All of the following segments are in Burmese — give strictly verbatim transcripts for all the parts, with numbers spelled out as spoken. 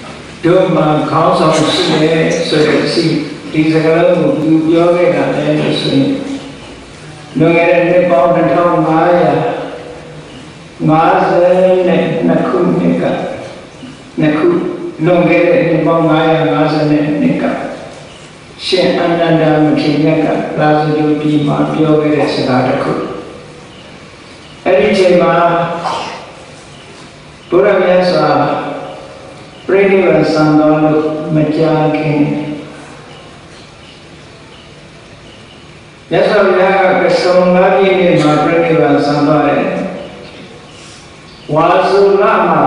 တို့မှာခေါင်းဆောင်ရှိတယ်ဆိုတဲ့စီဒီစကားလုံးကိုသူပြောခဲ့တာလည်းဆိုရင်လွန်ခဲ့တဲ့နှစ်ပေါင်းတစ်ထောင်ငါးရာငါးဆယ်နဲ့နှစ်ခုနှစ်ကနှစ်ခုလွန်ခဲ့တဲ့နှစ်ပေါင်းငါးရာငါးဆယ်နဲ့နှစ်ကရှင်အနန္ဒာမထေရကရာဇဂိုပြည်မှာပြောခဲ့တဲ့စကားတစ်ခုအဲ့ဒီချိန်မှာဘုရားမြတ်စွာပြိဋိဘံစံတော်လို့မကြာခင်မြတ်စွာဘုရားကကဆုံလာပြည့်နေ့မှာပြိဋိဘံစံတော်တယ်ဝါစုလမှာ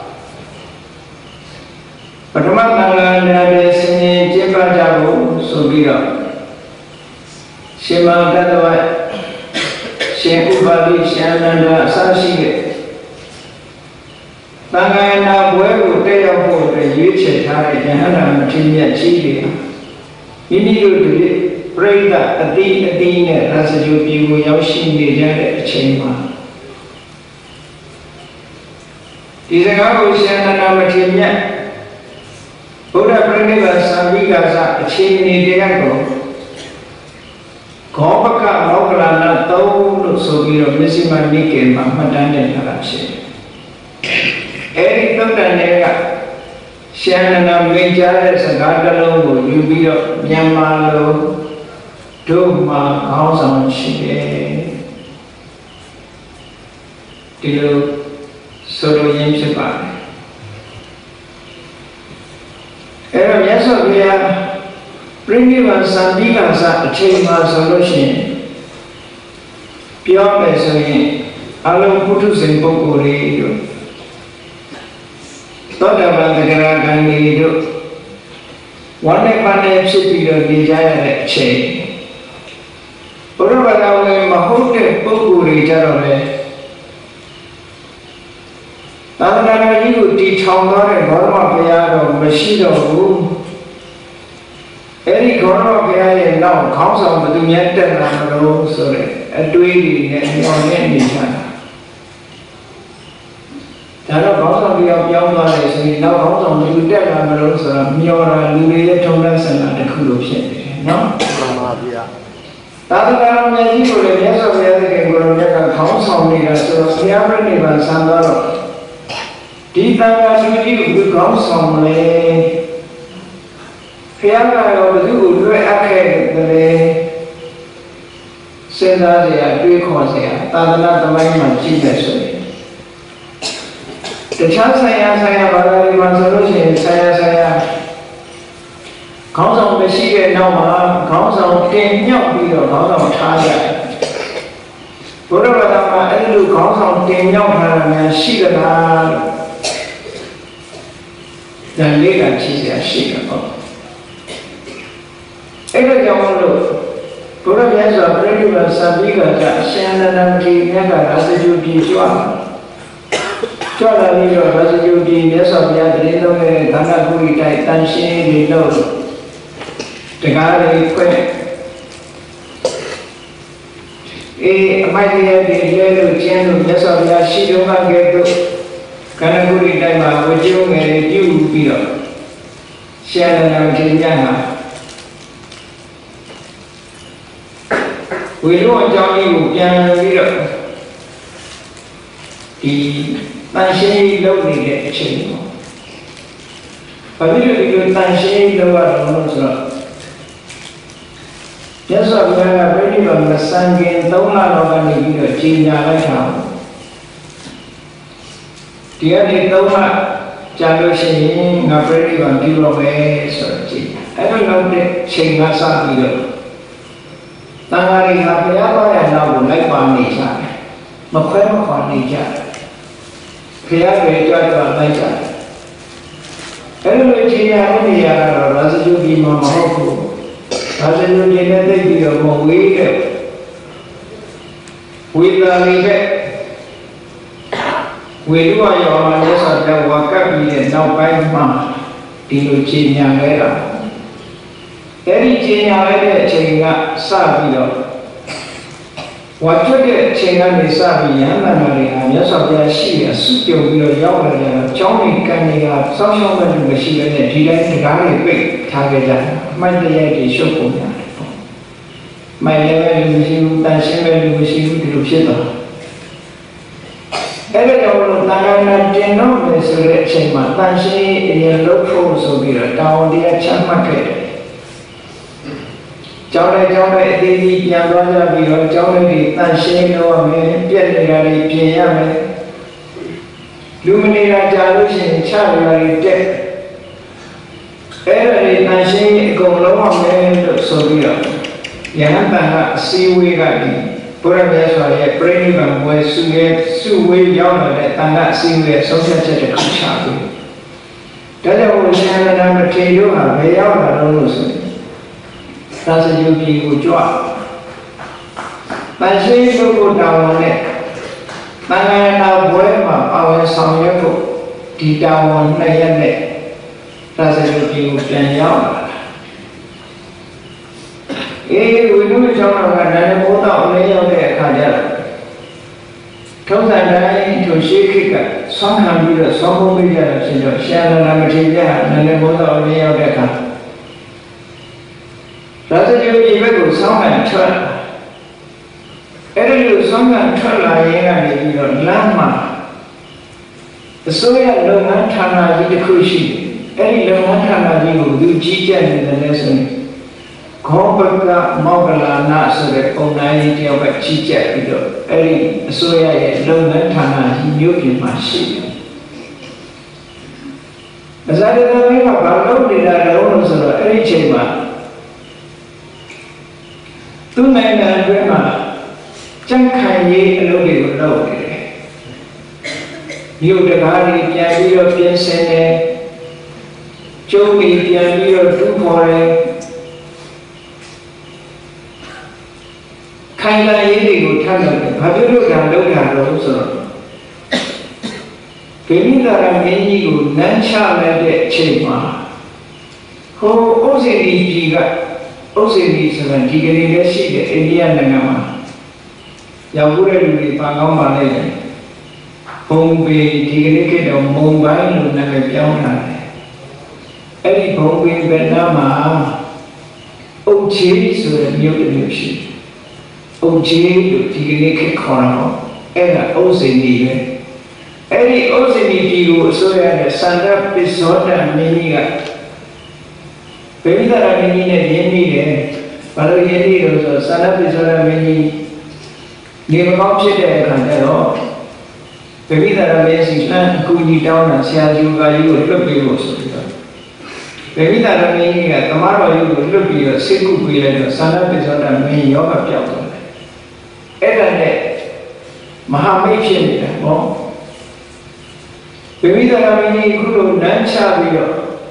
ပထမသံဃာတော်တွေဆင်ញင်ကျင့်ပကြဖို့ဆိုပြီးတော့ရှင်မဂတဝတ်ရှင်ဥပါလိရှင်အနန္ဒာအစရှိတဲ့သံဃာနာဘွဲကိုတက်ရောက်ဖို့အတွက်ရွေးချယ်ထားတဲ့ယဟန္တာမထေရကြီးတွေမိမိတို့တွေပြိဿအတိအတိနဲ့ရသဂိုပြည်ကိုရောက်ရှိနေကြတဲ့အချိန်မှာဒီစကားကိုရှင်အနန္ဒာမထေရဘုရားပြိဋိဘံသံဃိကာစအချိန်နေတရားကိုခောပကမောဂလနာသုံးလို့ဆိုပြီးတော့မစ္စည်းမနိကေမှာမှတ်တမ်းတင်ထားတာရှိတယ်။အဲဒီသုတ္တန်တွေကရှင်အနန္ဒာမိန့်ကြားတဲ့စကားတစ်လုံးကိုယူပြီးတော့မြန်မာလိုတို့မှာခေါင်းဆောင်ရှိတယ်။ဒီလိုဆိုလိုရင်းဖြစ်ပါတယ်။အဲ့တော့မြတ်စွာဘုရားပြိဋိဘံသံဃိကာစအချိန်မှာဆိုလို့ရှိရင်ပြောမယ်ဆိုရင်အလုံးပုထုဇဉ်ပုဂ္ဂိုလ်တွေတို့သောတာပန်သဂရဂံတွေတို့ဝန္ဒပန်နဲ့ဖြစ်ပြီးတော့နေကြရတဲ့အချိန်ဘုရားဘာသာဝင်မဟုတ်တဲ့ပုဂ္ဂိုလ်တွေကြတော့လေသာသနာတော်ကြီးကိုတည်ထောင်သွားတဲ့ဘောရမဘုရားတော်မရှိတော့ဘူးအဲ့ဒီဘောရမဘုရားရဲ့နောက်ခေါင်းဆောင်ဘယ်သူများတက်လာမလို့ဆိုတဲ့အတွေးတွေနဲ့ညောင်းနေနေကြတာဒါတော့ခေါင်းဆောင်ပြောင်းပြောင်းသွားတယ်ဆိုရင်နောက်ခေါင်းဆောင်ဘယ်သူတက်လာမလို့ဆိုတာမျောတာလူတွေရဲ့ထုံးတမ်းဆန္ဒတစ်ခုလိုဖြစ်နေတယ်နော်မှန်ပါဗျာသာသနာတော်ကြီးကိုလည်းမြတ်စွာဘုရားသခင်ကိုယ်တော်မြတ်ကခေါင်းဆောင်နေတာဆိုတော့ဘုရားပြိဋိဘံစံတော်တော့ဒီတန်ခါလူကြီးကိုခေါင်းဆောင်လေဖျားကတော့ဘုသူ့ကိုလွှဲအပ်ခဲ့တယ်စဉ်းစားစရာတွေးခေါ်စရာသာသနာ့သမိုင်းမှာကြည့်တယ်ဆိုရင်တခြားဆိုင်ရာဆိုင်ရာဘာသာတွေမှာဆိုလို့ရှိရင်ဆိုင်ရာဆိုင်ရာခေါင်းဆောင်မရှိတဲ့နောက်မှာခေါင်းဆောင်တင်မြောက်ပြီးတော့ခေါင်းဆောင်ထားရတယ်ဘုရားဘာသာမှာအဲ့ဒီလိုခေါင်းဆောင်တင်မြောက်ထားတာများရှိသလားဒါလေးကကြည့်ရရှိတယ်ပေါ့အဲ့ဒါကြောင့်မလို့ဘုရားမြတ်စွာဘုရားပြိဋိဘံသံဃိကာစအရှင်အနန္ဒာမထေရကရာဇဂိုပြည်ကြွားကြွားလာပြီးတော့ရာဇဂိုပြည်မြတ်စွာဘုရားတရေသုံးတဲ့သံဃာဂုရိတိုက်တန်ရှင်းတွေလို့တကားတွေခွဲအေးအမိုက်တွေတွေလဲလို့ကျင်းလို့မြတ်စွာဘုရားရှိတော်မူခဲ့တော့ကန္နဂုရိတိုက်မှာဝကြုံငယ်တွေပြုပြီးတော့ရှင်အနန္ဒာမထေရကဝေလောအကြောင်းကြီးကိုပြန်ပြီးတော့ဒီတန်ရှင်းလုပ်နေတဲ့အချိန်ပေါ့ဘာဖြစ်လို့ဒီလိုတန်ရှင်းလုပ်ရတော့လို့ဆိုတော့မြတ်စွာဘုရားကပြိဋိဘံမစံခင်သုံးလလောက်ကနေပြီးတော့ကြီးညာလိုက်တာဒီကနေသုံးလကြာလို့ရှိရင်ငါပြိဋိဘံပြုလုပ်မယ်ဆိုတော့ကြည့်အဲ့လိုလုပ်တဲ့ချိန်ကစပြီးတော့တန်ဃာတွေကဘုရားဘာသာနောက်ကိုလိုက်ပါနေကြတယ်မခွဲမခွာနေကြတယ်ဘုရားတွေကြွကြွလိုက်ကြတယ်အဲ့လိုကြီးညာနေရတော့ရာဇဂိုပြည်မှာမဟုတ်ဘူးရာဇဂိုပြည်နဲ့သိပြီးတော့မဝေးတဲ့ဝေလာလေးပဲဝေလူဝရောမှာလက်ဆောင်တဲ့ဝါကပ်ပြီးတဲ့နောက်ပိုင်းမှာဒီလိုကြီးညာလဲတာအဲ့ဒီကြီးညာလိုက်တဲ့အချိန်ကစပြီးတော့ Waktu cengar desa biar mana dia, dia sahaja sih, sudah bila jauh saja, jauh ikan dia, sama sama juga sih dia tidak terkari baik, tak ada, macam dia di syukurnya, macam dia lebih tan sih, lebih sih di luar tu. Ada kalau tangan nanti no, misalnya cuma tan sih dia lupa so bila, tahu dia cuma ke. Jauh jauh di yang dua jauh jauh di tansi no me pian dari pian me lumini raja lusin cari dari dek era di tansi gomlo me sobia yang tangga siwi kali pura biasa ya premi bang buat suwe suwe jauh ada tangga siwi sosial jadi kacau. Jadi urusan nama tidur apa jauh ada urusan. Rasa juga jual. Masih itu daun ni, tangan nak buat apa? Awal samanya tu di daun ni yang ni, rasa juga jual. Eh, itu macam mana? Nana bodoh ni yang ni kerja. Kau tanya itu sikit, sangat bila, sangat bila sejauh siapa nama dia, nana bodoh ni yang ni kerja. Rasa juga ibu sangat cepat. Era sangat cepat yang ada di lama. Soalnya lengan tanah jadi khusyuk. Era lengan tanah jadi ujian dengan lesan. Kau berkah mau berlana sebagai penai dia bercijak itu. Era soalnya lengan tanah jadi masih. Masalah mereka kalau tidak ada orang sebab era cuma. Tu naik dan berma, jangan ye logi logi. Dia dekari dia dia biasanya, jogi dia dia tu boleh. Kailah ye itu thang, habis dah logi logi so. Kini dalam ini tu nanca ada cuma. Ho osi ni juga. Osi ni sekarang tiga ni desi ke India dengan yang boleh dulu pangau Malay, Bombay tiga ni ke dalam Mumbai lu nak berjauh nak. Eri Bombay bernama O J sudah new generation. O J lu tiga ni ke korang, era Osi ni le. Eri Osi ni tu sudah ada sandar episode ni kan. Pemita ini ni ini ni, pada ini tu sana pisau ini, ni macam ciri kan tu. Pemita ini sihlan kuni tahun siapa juga itu lebih luas. Pemita ini kan kemarin itu lebih seku pilih tu sana pisau ini yoga jauh. Era ni mahamiksin ni, oh. Pemita ini guru nanca biar.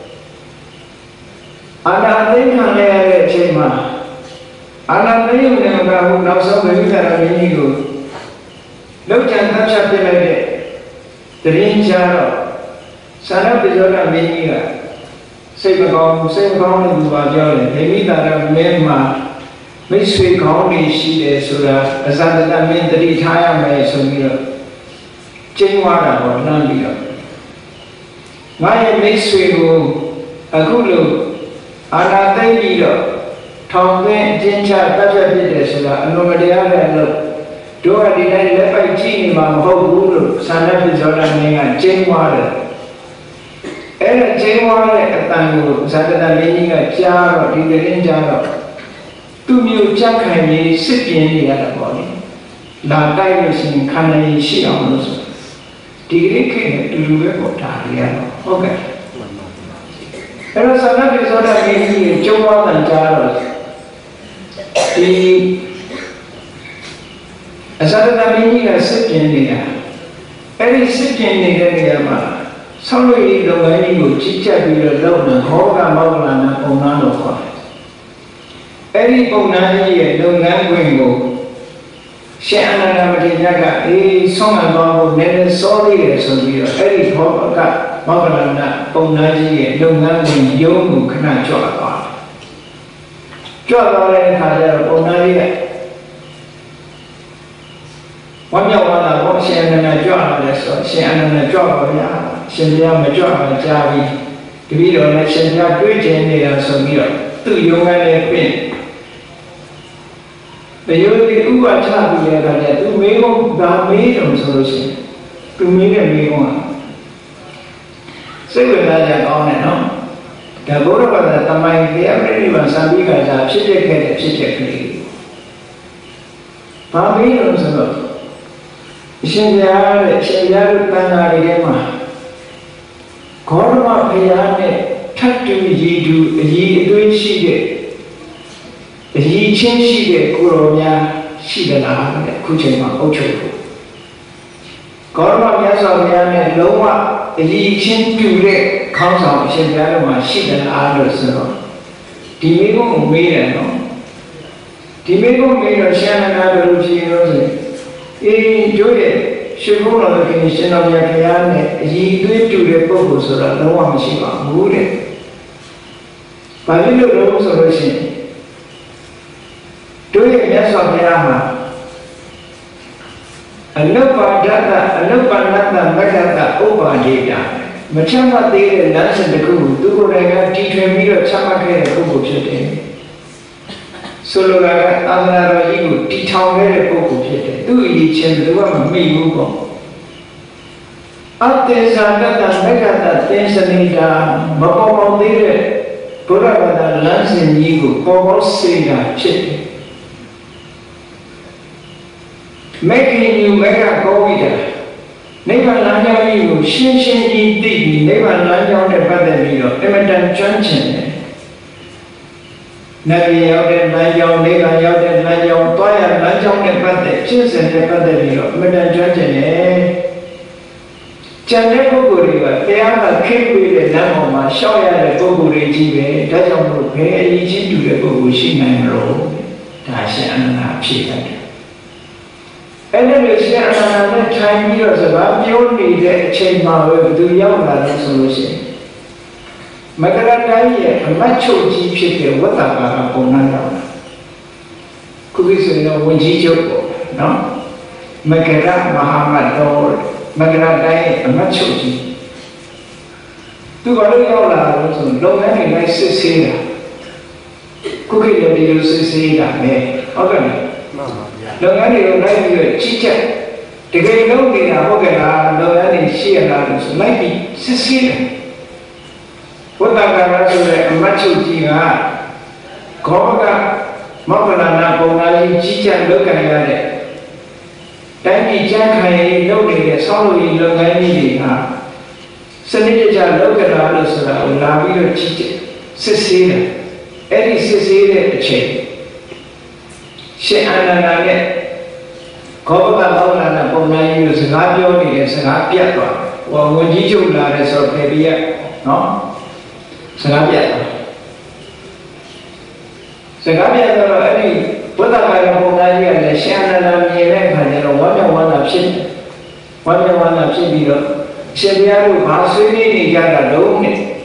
Anak ini hanya cuma, anak ini yang kau nak sampai kita ini tu, lalu jangan sampai lagi terincar, sana berjalan ini kan, saya kau saya kau ni dua jalan, ini dalam memang, mesti kau ni sih sudah, asal dalam menteri thaya mai semua, cengwara kau nanti kan, macam mesti tu, aku lu. Anak tadi itu, thangnya jencah tajam jadi sudah, anu media ada dua di dalam lepas cini mahu guru sana berjalan dengan cengwara. Era cengwara kata guru, sana dah ini kan jauh di dalam jauh. Tu miu cakap ni sepian ni ada boleh. Lantai mesin kanan isi awal tu. Tiga kena dulu berkotak dia, okey. Kalau sana besar ini cuma lancar, di asal kami ini kan sekian dia, ini sekian dia ni apa? Selalu ini doa ini tu cicak bila doa, hoga mau lana pungan doa. Ini pungan ini doa guengo, siapa nama dia jaga, ini songan doa nene sorry sorry, ini hoga. Maklumnya pengaji dengan menjauh kena jual. Jual orang kerja pengaji One year one I walk in and I draw this, she and I draw, she never draw a javi. The video mentioned that great engineer so near, two young and a pin. The Yogi who are happy that two may go down medium solution, two million may one. So we let that on and on. The Buddha was the mind, the everyone, some big guys are chicken, chicken. Five million solution. Shinjar, Shinjar, Panarima. Korma Payane, Tatu Yidu, Yidu Shige, Yi Chen Shige, Kuroya, Shidana, Kuchema, Ocho. Korma Yasaviane, Loa, Yi Chen Ture, Council, Shinjarama, Shidana, Adosano. Timigo made a no. Timigo made a Shannon Adosino. Enjoy it. She wrote on the condition of your Kayane, ye do it to the purpose of the one she got wounded. By little rose of Russian. Do it, yes, of Yama. A look at that, a look at that, look at that, over data. Machama did a dance in the cool, do what I got, teach me a chamaka, a cool today. Solo other you teach how very poco do each and the woman may you go. Up there, Santa, Mega, Tanzania, Babo, there, Purava, Lance and Yigo, Bobo, Sega, Chip. Making you mega go with her. Never land you, Shin Shin indeed, never land on the Badamino, Emerald Junction. Nabi out and Nayo, Neva out and Nayo, Toya, Najon and Pate, Chins and the Padamino, Madame Junction. Chaneko Guriva, they are the king with the Namoma, Shoya, the Goguri Jive, Dajon pay each into the Gogushin and roll. Tashan and Chicken. And then we share another time years about you only the chain power to young solution. Magaradaya, a macho jeep, what about a bonana? Cookies in a windy joke, no? Magara, Mahamad, or Magaradaya, a macho jeep. Two other young no many nice here. Cookie the use say that, eh? Okay. No any like you, chicha. The guy no need a hogana, no any sheer ladders, like it, Cecilia. What about a macho tea? Koga, Mokanana, Bonai, Chicha, look at it. Danny Jack, I know they sorrow in the Gani. Senator, look at others, Lavio Chicha, Cecilia, Eddie Cecilia, a chain. She Anna, Koga, Mokanana, Bonai, is a Gabio, is a Gapiato, or when you lades or Pebia, no? Sengaja, sengaja ini pada kali mengaji ada siapa nama ni kan? Orang orang absen, orang orang absen bila sebiar bahasa ini jaga dong ni.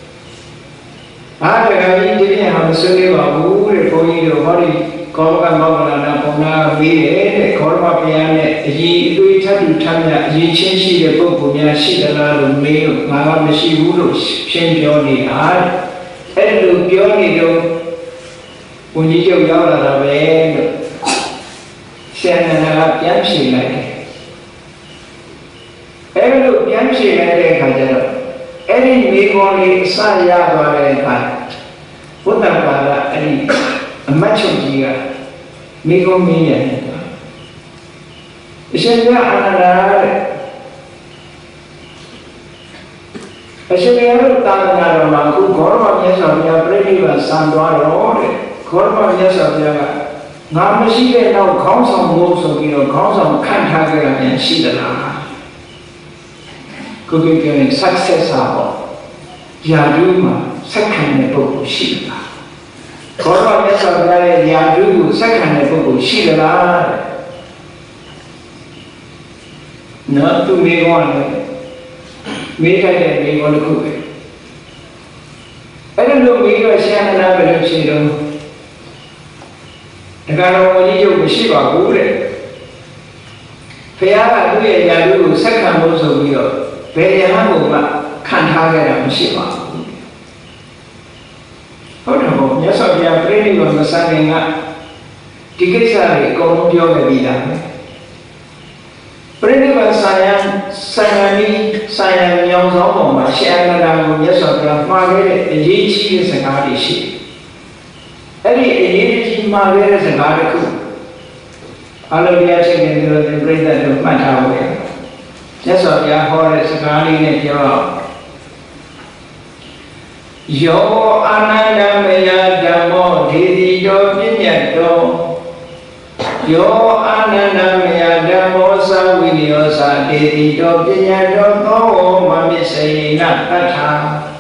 Ada kali jadi ham suri babu rekoi rekoi kau kan bawa nana puna bile korma piane ji dui catu tanya ji censi lepo punya si dalam rumah ngawam si burus senjoni ar elu pioni do punyi jauh jauh lah ben siapa nak pian si lagi elu pian si lagi kajar elu minggu saya boleh kan bukan pada ini macam dia minggu ini Isya anak-anak Isya tangan aku korban biasa beribadah sampai orang korban biasa nggak mesti kita kau sama musuh kita kau sama kan harga yang siapa kemudian sukses apa jadi mah sekarang itu siapa korban biasa jadi sekarang itu siapa na tu megon mega de megon ko be ada lo mega siya na belo chiro daga ro ni jo shi ba bu le ဖေကသူ့ရဲ့ယာရုကိုဆက်ခံဖို့ဆိုပြီးတော့ဘယ်ရဟန်းကိုမှခံထားခဲ့တာမရှိပါဘူးဟုတ်တယ်ပေါ့မြတ်စွာဘုရားပြိဋိဘံမစခင်ကဒီကိစ္စတွေအကုန်လုံးပြောခဲ့ပြီးသားပဲပြိဋိဘံဆိုင်ရာဆိုင်ရာနီးဆိုင်ရာမြောင်ဆောင်ပေါ်မှာရှေးအနန္ဒာကိုမြတ်စွာဘုရားမှာခဲ့တဲ့အရေးကြီးတဲ့စကားတွေရှိတယ်အဲ့ဒီအရေးကြီးမှာခဲ့တဲ့စကားတစ်ခုအလုံးတရားချင်းနေလို့ပြိဋိဘံတို့မှတ်ထားဖို့ရမြတ်စွာဘုရားဟောတဲ့စကားလေးနဲ့ပြောတော့ယောအာနန္ဒမယဓမ္မောဒေတိတောပြည့်ညတ်တောယောအာနန္ဒမယဓမ္မောသဝိနိယောသဒေတိတောပြည့်ညတ်တောသောမမစ္ဆေနတတ္ထာ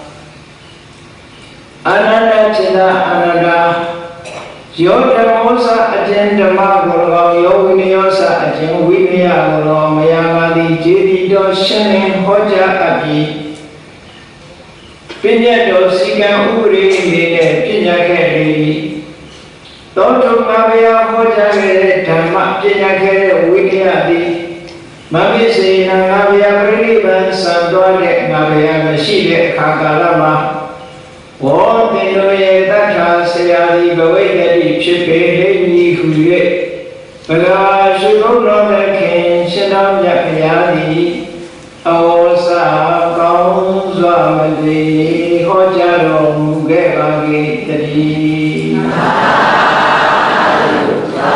အာနန္ဒจิตအာနန္ဒယောဓမ္မောသအကျဉ်ဓမ္မကို၎င်းယောဝိနိယောသအကျဉ်ဝိနည်းကို၎င်းမယမာတိဒေတိတောရှင်းလင်းဟောကြားအပ်ပြီးပညာတော်စီကံဥပဒေအနေနဲ့ပညာခဲ့ပြီးသောတုငါဘုရားဟောကြားခဲ့တဲ့ဓမ္မပညာခဲ့တဲ့ဝိနည်းသည်မမစ္ဆေနငါဘုရားပြိဋိဘံစံတော်တဲ့ငါဘုရားမရှိတဲ့အခါကာလမှာဝေါသင်တို့ရဲ့တထာဆရာသည်ဘဝိတ္တိဖြစ်ပေဟိမည်ဟု၍ဗလာရှိဘုတော်သခင်ရှင်တော်မြတ်ဘုရားသည်အဝေါစာကောင်းစွာမသိဟောကြားတော်မူခဲ့ပါ၏တည်းသာဓုသာ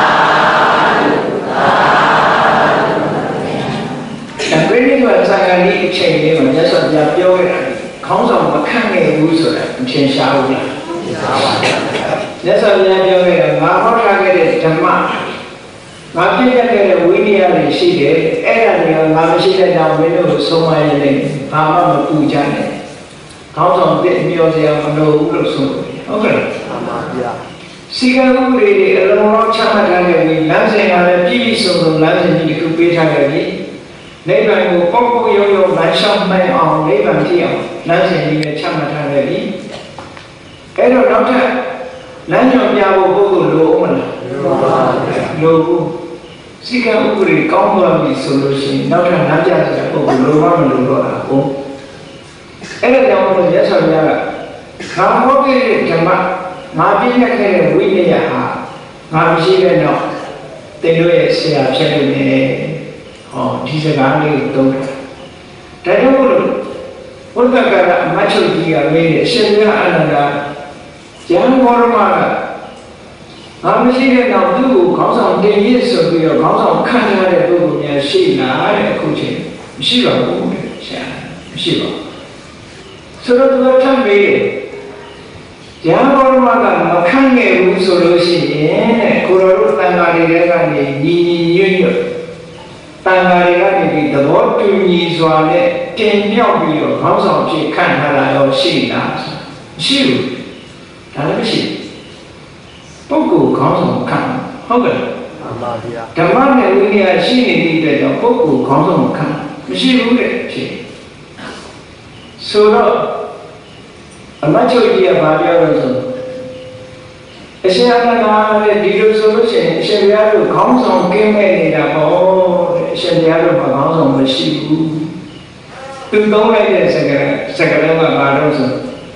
ဓုသာပြိဋိဘံသံဃာကြီးအချိန်လေးမှာမြတ်စွာဘုရားပြောခဲ့တာခေါင်းဆောင်မခန့်ခဲ့ဘူးဆိုတာမထင်ရှားဘူးလားရှားပါဘူးမြတ်စွာဘုရားပြောခဲ့တာငါဟောထားခဲ့တဲ့ဓမ္မငါပြည့်ရခဲ့တဲ့ဝိနည်းတွေရှိတယ်အဲ့ဒါတွေကငါမရှိတဲ့ကြောင့်မင်းတို့ကိုဆုံးမရတဲ့ဘာမှမပူကြနဲ့ခေါင်းဆောင်ပြည့်မျောစရာမလိုဘူးလို့ဆိုတယ်ဟုတ်ကဲ့မှန်ပါဗျာစီကံဥပဒေတွေအလုံးလုံးချမှတ်ထားခဲ့ပြီးလမ်းစဉ်ကလည်းပြည့်ပြည့်စုံစုံလမ်းစဉ်ကြီးတစ်ခုပေးထားခဲ့ပြီးနိဗ္ဗာန်ကိုပေါက်ပေါက်ရုံရုံလမ်းလျှောက်နိုင်အောင်နိဗ္ဗာန်ကြည့်အောင်လမ်းစဉ်ကြီးနဲ့ချမှတ်ထားခဲ့ပြီးအဲ့တော့နောက်ထပ်လမ်းညွှန်ပြဖို့ပုဂ္ဂိုလ်လိုအောင်မလားလိုပါဘူးလိုဘူးစီကံဥပဒေကောင်းသွားပြီဆိုလို့ရှိရင်နောက်ထပ်လမ်းပြစရာပုဂ္ဂိုလ်လိုမှမလိုတော့တာဟုတ်အဲ့ဒါကြောင့်မို့ရသော်များကငါဟောခဲ့တဲ့ဓမ္မငါပြည့်ခဲ့တဲ့ဝိနည်းဟာငါမရှိတဲ့တော့သင်တို့ရဲ့ဆရာဖြစ်နေတယ်ဟောဒီစကားလေးကိုသုံးတယ်ဒါကြောင့်မို့လို့ဘုဒ္ဓဂရအမတ်ချုပ်ကြီးကမေးတယ်ရှင်မြတ်အနန္ဒာကျမ်းဘောရမကငါမရှိတဲ့တော့သူ့ကိုခေါင်းဆောင်တင်ရစ်ဆိုပြီးတော့ခေါင်းဆောင်ခံရတဲ့ပုဂ္ဂိုလ်များရှိလားတဲ့အခုချိန်မရှိပါဘူးတဲ့ဆရာမရှိပါဘူးဆိုတော့သူကထပ်မေးတယ်ကျမ်းဘောရမကမခံခဲ့ဘူးဆိုလို့ရှိရင်တဲ့ကိုရောတို့တန်ဃာတွေကနေညီညီညွတ်ညွတ်တန်ဃာတွေကနေပြီးသဘောတူညီစွာနဲ့တင်မြောက်ပြီးတော့ခေါင်းဆောင်ဖြစ်ခံရတာရောရှိလားမရှိဘူးဒါလည်းမရှိပုဂ္ဂိုလ်ခေါင်းဆောင်ခံဟုတ်ကဲ့မှန်ပါဗျာဓမ္မနဲ့ဝိနည်းရှိနေတဲ့အတွက်ကြောင့်ပုဂ္ဂိုလ်ခေါင်းဆောင်ခံမရှိဘူးတဲ့ဖြစ်ဆိုတော့အမတ်ချုပ်ကြီးကဘာပြောလို့ဆိုအရှင်အနန္ဒာရဲ့ဒီလိုဆိုလို့ရှိရင်အရှင်ဘုရားတို့ခေါင်းဆောင်ကင်းမဲ့နေတာပေါ့တဲ့အရှင်ဘုရားတို့ကခေါင်းဆောင်မရှိဘူးသူသုံးလိုက်တဲ့စကားစကားလုံးကဘာလို့ဆို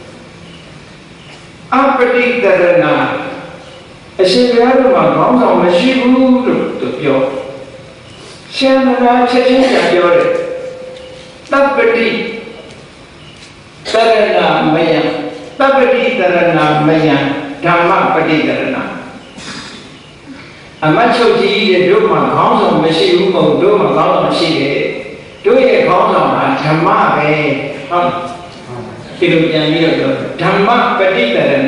အပတိတရဏအရှင်ဘုရားတို့ကခေါင်းဆောင်မရှိဘူးလို့သူပြောရှင်အနန္ဒာချက်ချင်းပြန်ပြောတယ်တပ္ပတိတရဏမယတပ္ပတိတရဏမယဓမ္မပฏิတရဏအမတ်ချုပ်ကြီးတဲ့တို့မှာခေါင်းဆောင်မရှိဘူးမဟုတ်တို့မှာခေါင်းဆောင်ရှိတယ်တို့ရဲ့ခေါင်းဆောင်ဟာဓမ္မပဲဟုတ်ဒီလိုပြန်ပြီးတော့ပြောဓမ္မပฏิတရဏ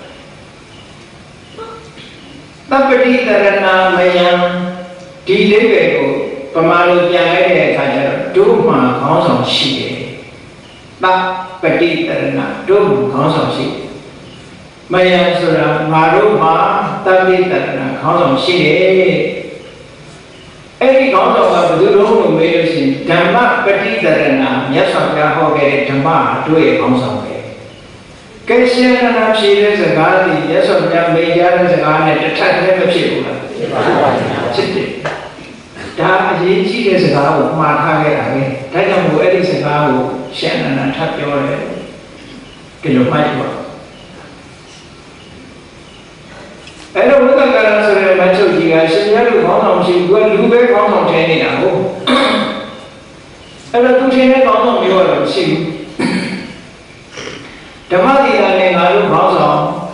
တပ္ပတိတရဏမယံဒီလေးပဲကိုပမာလိုပြန်လိုက်တဲ့အခါကျတော့တို့မှာခေါင်းဆောင်ရှိတယ်တပ္ပတိတရဏတို့မှာခေါင်းဆောင်ရှိတယ်မယံဆိုတာငါတို့မှာတပ္ပိတရဏခေါင်းဆောင်ရှိတယ်အဲ့ဒီခေါင်းဆောင်ကဘယ်သူတို့လို့မေးလို့ရှိရင်ဓမ္မပฏิတရဏမြတ်စွာဘုရားဟောခဲ့တဲ့ဓမ္မတို့ရဲ့ခေါင်းဆောင်ပဲကဲရှင်ရဏဖြေတဲ့စကားဒီမြတ်စွာဘုရားမေးကြတဲ့စကားနဲ့တစ်ထပ်တည်းမဖြစ်ဘူးလားဖြစ်ပါဘူးဖြစ်တယ် 다 예지에서 가고 말하게 하게 다시 뭐 에디서 가고 시안나나 탑뼈에 그냥 맞죠. 애들 우리가 가는 소리를 맞춰지가 신자를 건강시 그 누구의 건강 되느냐고 애들 두신의 건강 요를 시 담아디가 나를 봐서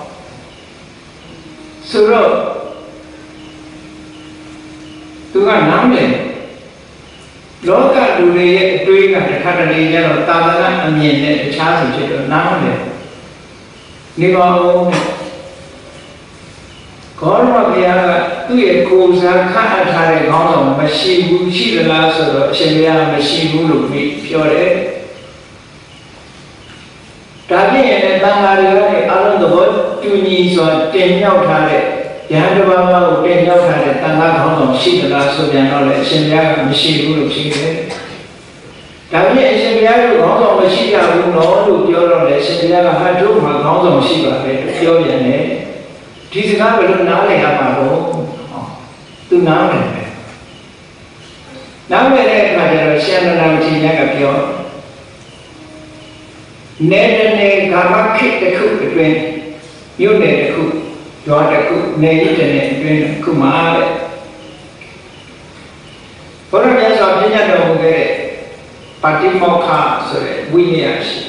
서로 그가 남래 로가 누리의堆가 카르리자로 따다가 안면에 차서 지도 남래 네가 거르마비아가 그의 고사 카타의 강성 마시부 시르라서 신비야 마시부로 표래 다비에는 땅아리에 아름다워 쭈니서 땡nhauထားတဲ့ 야한바바고 땡nhauထားတဲ့ 땅아 강성 시르라서 변화를 신비야 마시부로 피해 다비에 신비야로 강성 마시자고 너도ပြောတော့လေ 신비야가 하조만 강성 시바래ပြောပြန်တယ် ဒီစကားဘယ်လိုနားလည်ရမှာတော့သူနားလည်တယ်နားလည်တဲ့အခါကျတော့ရှန္ဒနာမထေရကပြောနေတဲ့နေကာမခိတခုအတွင်းမြို့နယ်တစ်ခုရွာတစ်ခုနေရတဲ့နေအတွင်းခုမှာတဲ့ဘုရားမြတ်စွာဘုရားတော်မူခဲ့တဲ့ပါတိမောက္ခဆိုတဲ့ဝိနည်းရှိ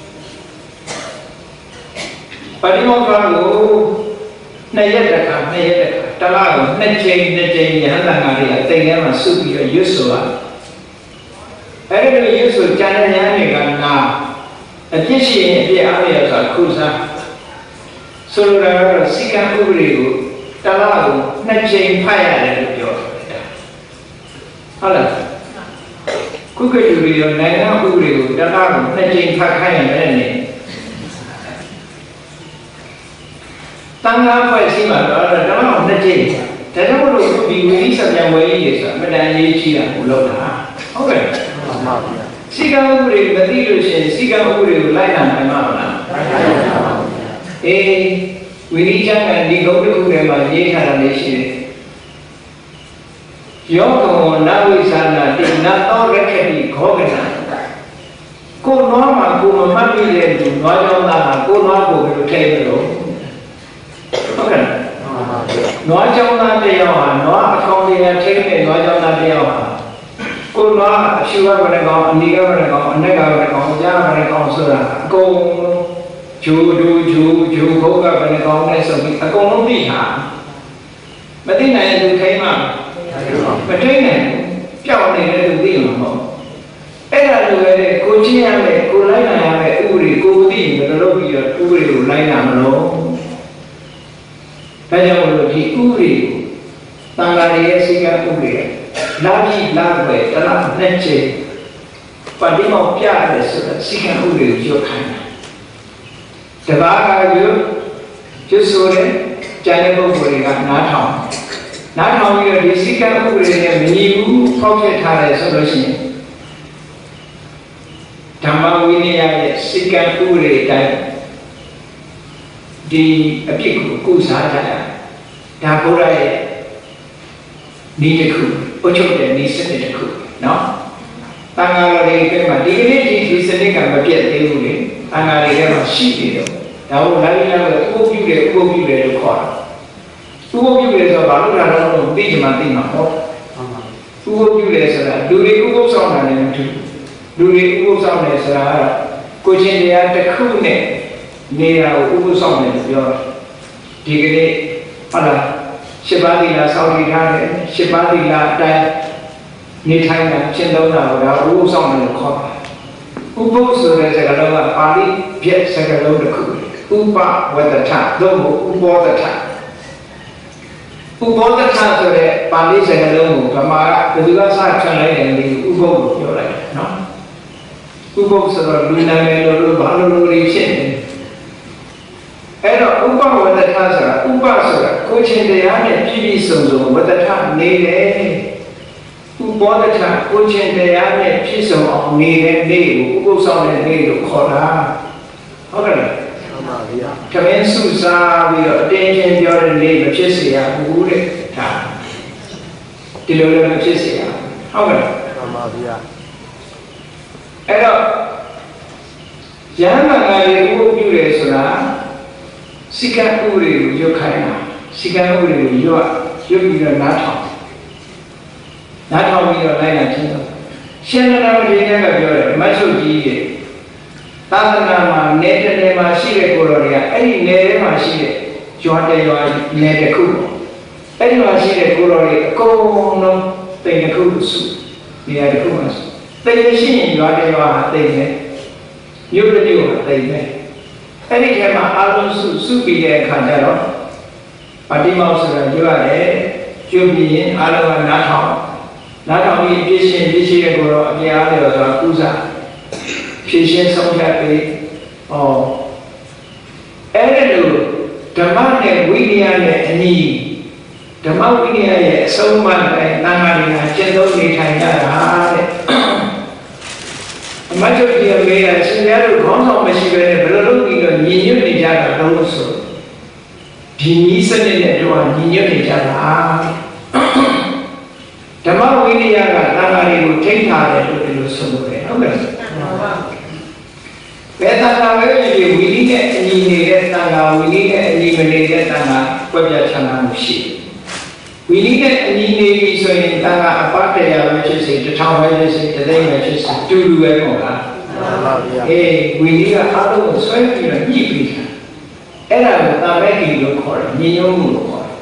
ပါတိမောက္ခကိုနှစ်ရက်တခါနှစ်ရက်တခါတလားကိုနှစ်ချိန်နှစ်ချိန်ယဟန်တန်ဃာတွေကတိမ်ထဲမှာစုပြီးတော့ရွတ်ဆိုရတယ်အဲ့ဒီလိုရွတ်ဆိုကျန်တဲ့ယဟန်တွေကနာအပြစ်ရှိရင်အပြစ်အားရဆိုတာခုစားဆိုလိုတာကတော့စိကံဥပဒေကိုတလားကိုနှစ်ချိန်ဖတ်ရတယ်လို့ပြောတာဟုတ်လားခုကလူတွေရောနိုင်ငံဥပဒေကိုတလားကိုနှစ်ချိန်ဖတ်ခိုင်းရတယ်နဲ့ 当然会起码到了当然那这，但是我说比为什么为意思？没得意思啊，不老大。OK。时间屋里没地路线，时间屋里来南来嘛啦。诶，为你讲的，你搞的屋里嘛，也看到那些。要跟我那为啥呢？对，那到了开始考个啥？过年嘛，过嘛买回来就拿着那，过年过就开不了。 ဟုတ်ကဲ့နွားကြောင်းသားတယောက်ဟာနွားအကောင်တွေနဲ့ထိတ်တဲ့နွားကြောင်းသားတယောက်ဟာကိုနွားအရှူရဘယ်နဲ့ကောင်အနီကဘယ်နဲ့ကောင်အနက်ကဘယ်နဲ့ကောင်ကြားဘယ်နဲ့ကောင်ဆိုတာအကုန်ဂျူဂျူဂျူဂျူဘုတ်ကဘယ်နဲ့ကောင်လဲဆိုပြီးအကုန်လုံးသိတာမသိနိုင်တဲ့သူထိမှမထိနိုင်ပျောက်နေတဲ့သူသိမှာမဟုတ်အဲ့ဒါလိုပဲကိုချင်းရမယ်ကိုလိုက်နိုင်ရမယ်ဥပဒေကိုသိရင်ဘယ်လိုလုပ်ပြီးတော့ဥပဒေကိုလိုက်နိုင်မလို့ ဒါကြောင့်မလို့ဒီဥပဒေကိုတန်ဃာရဲ့စိတ်ကဥပဒေလာပြီးလာပဲတလားနှစ်ချိန်ပါတိမောပြရတယ်ဆိုတော့စိတ်ကဥပဒေကိုရွတ်ခိုင်းတာတပါးကရွတ်ရွတ်ဆိုတဲ့ကျန်တဲ့ပုဂ္ဂိုလ်တွေကနားထောင်နားထောင်ပြီးတော့ဒီစိတ်ကဥပဒေနဲ့မညီဘူးဖောက်ပြထားတယ်ဆိုလို့ရှိရင်ဓမ္မဝိနည်းရဲ့စိတ်ကဥပဒေအတိုင်း ဒီအပြစ်ကိုကုစားကြတာဒါဘုရားရဲ့ဤတစ်ခုအချုပ်တဲ့ဤစနစ်တစ်ခုနော်တန်ဃာတော်တွေထဲမှာဒီကနေ့ဒီဒီစနစ်ကမပြတ်သေးဘူးလေတန်ဃာတွေထဲမှာရှိနေတယ်ဒါကိုလာပြီးလာပြီးဥပုပ်ပြုတယ်ဥပုပ်ပြုတယ်လို့ခေါ်တာဥပုပ်ပြုတယ်ဆိုတော့ဘာလို့လာတော့သိချင်မှသိမှာပေါ့ဥပုပ်ပြုတယ်ဆိုတာလူတွေဥပုပ်ဆောင်တာလည်းမတူလူတွေဥပုပ်ဆောင်တယ်ဆိုတာကိုချင်းတရားတစ်ခုနဲ့ နေရာကိုဥပုသ်ဆောင်တယ်ပြောတာဒီကနေ့ဟုတ်လားရှစ်ပါးသီလစောင့်တည်ထားတယ်ရှစ်ပါးသီလအတိုင်းနေထိုင်တာရှင်းသုံးတာကိုဒါဥပုသ်ဆောင်တယ်လို့ခေါ်တာဥပုသ်ဆိုတဲ့စကားလုံးကပါဠိပြည့်စကားလုံးတစ်ခုဥပဝတ္တထသို့မဟုတ်ဥပောတ္တထဥပောတ္တထဆိုတဲ့ပါဠိစကားလုံးကိုဗမာကဘယ်သူကစချန်လိုက်တယ်ဒီဥပုသ်ကိုပြောလိုက်တယ်နော်ဥပုသ်ဆိုတော့လူနာမည်လို့ဘာလို့လို့ဖြစ်နေ အဲ့တော့ဥပဝတ္တထဆိုတာဥပဆိုတာကိုချင်းတရားနဲ့ပြည့်ပြည့်စုံစုံဝတ္တထနေတယ်ဥပောတ္တထကိုချင်းတရားနဲ့ပြည့်စုံအောင်နေတဲ့နေ့ကိုဥပုသ်ဆောင်တဲ့နေ့လို့ခေါ်တာဟုတ်ကဲ့လားမှန်ပါဗျာခမင်းစုစားပြီးတော့အတင်းချင်းပြောတဲ့နေ့မဖြစ်စေရဘူးတဲ့ဒါဒီလိုလည်းမဖြစ်စေရဟုတ်ကဲ့မှန်ပါဗျာအဲ့တော့ယန္တနာလေးကိုပြုတယ်ဆိုတာစိကံဥပဒေကိုရွတ်ခိုင်းတာစိကံဥပဒေကိုရွတ်ရွတ်ပြီးတော့နားထောင်နားထောင်ပြီးတော့လိုက်လာခြင်းတော့ရှင်နန္ဒမထေရကပြောတယ်မတ်ချုပ်ကြီးရဲ့သာသနာမှာနေတဲ့နေမှာရှိတဲ့ကိုယ်တော်တွေကအဲ့ဒီနေထဲမှာရှိတဲ့ကျွမ်းတဲ့ရွာနေတစ်ခုအဲ့ဒီမှာရှိတဲ့ကိုယ်တော်တွေအကုန်လုံးတိမ်တစ်ခုစုနေရာတစ်ခုမှာတိမ်ရှိရင်ရွာတဲ့ရွာတိမ်ပဲမြို့တစ်မြို့ဟာတိမ်ပဲအဲ့ဒီထဲမှာအာလုံးစုစုပြီးတဲ့အခါကျတော့ပါတိမောက်ဆိုတာပြောရတယ်ကျွပြီးရင်အာလုံးကနားထောင်နားထောင်ပြီးပြည့်ရှင်ပြည့်ရှိတဲ့ကိုယ်တော်အပြားတယ်ဆိုတာကုစားဖြည့်ရှင်းဆုံးဖြတ်ပြီးဟောအဲ့ဒီလိုဓမ္မနဲ့ဝိနည်းနဲ့အညီဓမ္မဝိနည်းရဲ့အဆုံးအမတိုင်းတန်ခါးတွေကကျင့်သုံးနေထိုင်ကြတာတဲ့အမတ်ချုပ်ကြီးမေးရရှင်များတို့ခေါင်းဆောင်မရှိဘဲနဲ့ဘယ်လိုလုပ်ပြီးတော့ညီညွတ်နေကြတာလို့ဆိုဒီနည်းစနစ်နဲ့တော့ညီညွတ်နေကြတာဓမ္မဝိနည်းကတန်ခါးတွေကိုထိန်းထားတယ်လို့ဒီလိုဆိုလို့ရတယ်ဟုတ်ကဲ့ဘယ်တန်ခါးပဲဒီဝိနည်းနဲ့အညီနေတဲ့တန်ခါးဝိနည်းနဲ့အညီမနေတဲ့တန်ခါးကွက်ပြချမ်းသာမှုရှိဝိနည်းနဲ့အညီနေပြီဆိုရင်တန်ခါးအပတ်တရားပဲဖြစ်စေတစ်ထောင်ပဲဖြစ်စေတစ်သိန်းပဲဖြစ်စေတူတူပဲပေါ့လားမှန်ပါဗျာအေးဝိနည်းကအားလုံးကိုဆွဲပြီးတော့ညှိပြီးတာအဲ့ဒါကိုတာမဲကြီးလို့ခေါ်တယ်ညီညွတ်မှုလို့ခေါ်တယ်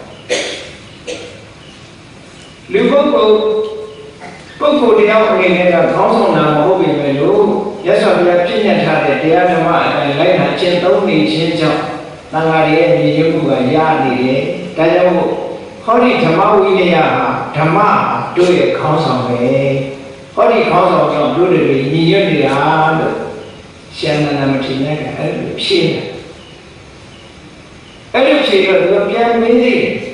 လူပုဂ္ဂိုလ်ပုဂ္ဂိုလ်တရားအနေနဲ့ကခေါင်းဆောင်တာမဟုတ်ပေမဲ့လို့ရသော်ပြပြည့်ညတ်ထားတဲ့တရားဓမ္မအတိုင်းလိုက်တာကျင့်သုံးနေခြင်းကြောင့်သံဃာရဲ့ညီညွတ်မှုကရနေတယ်။ဒါကြောင့်မို့ဟောဒီဓမ္မဝိနည်းဟာဓမ္မတို့ရဲ့ခေါင်းဆောင်ပဲ။ဟောဒီခေါင်းဆောင်ကြောင့်တို့တွေညီညွတ်နေတာလို့ရှင်နန္ဒမထေရကအဲ့လိုဖြေတယ်။အဲ့လိုဖြေတော့သူပြန်မေးသေးတယ်။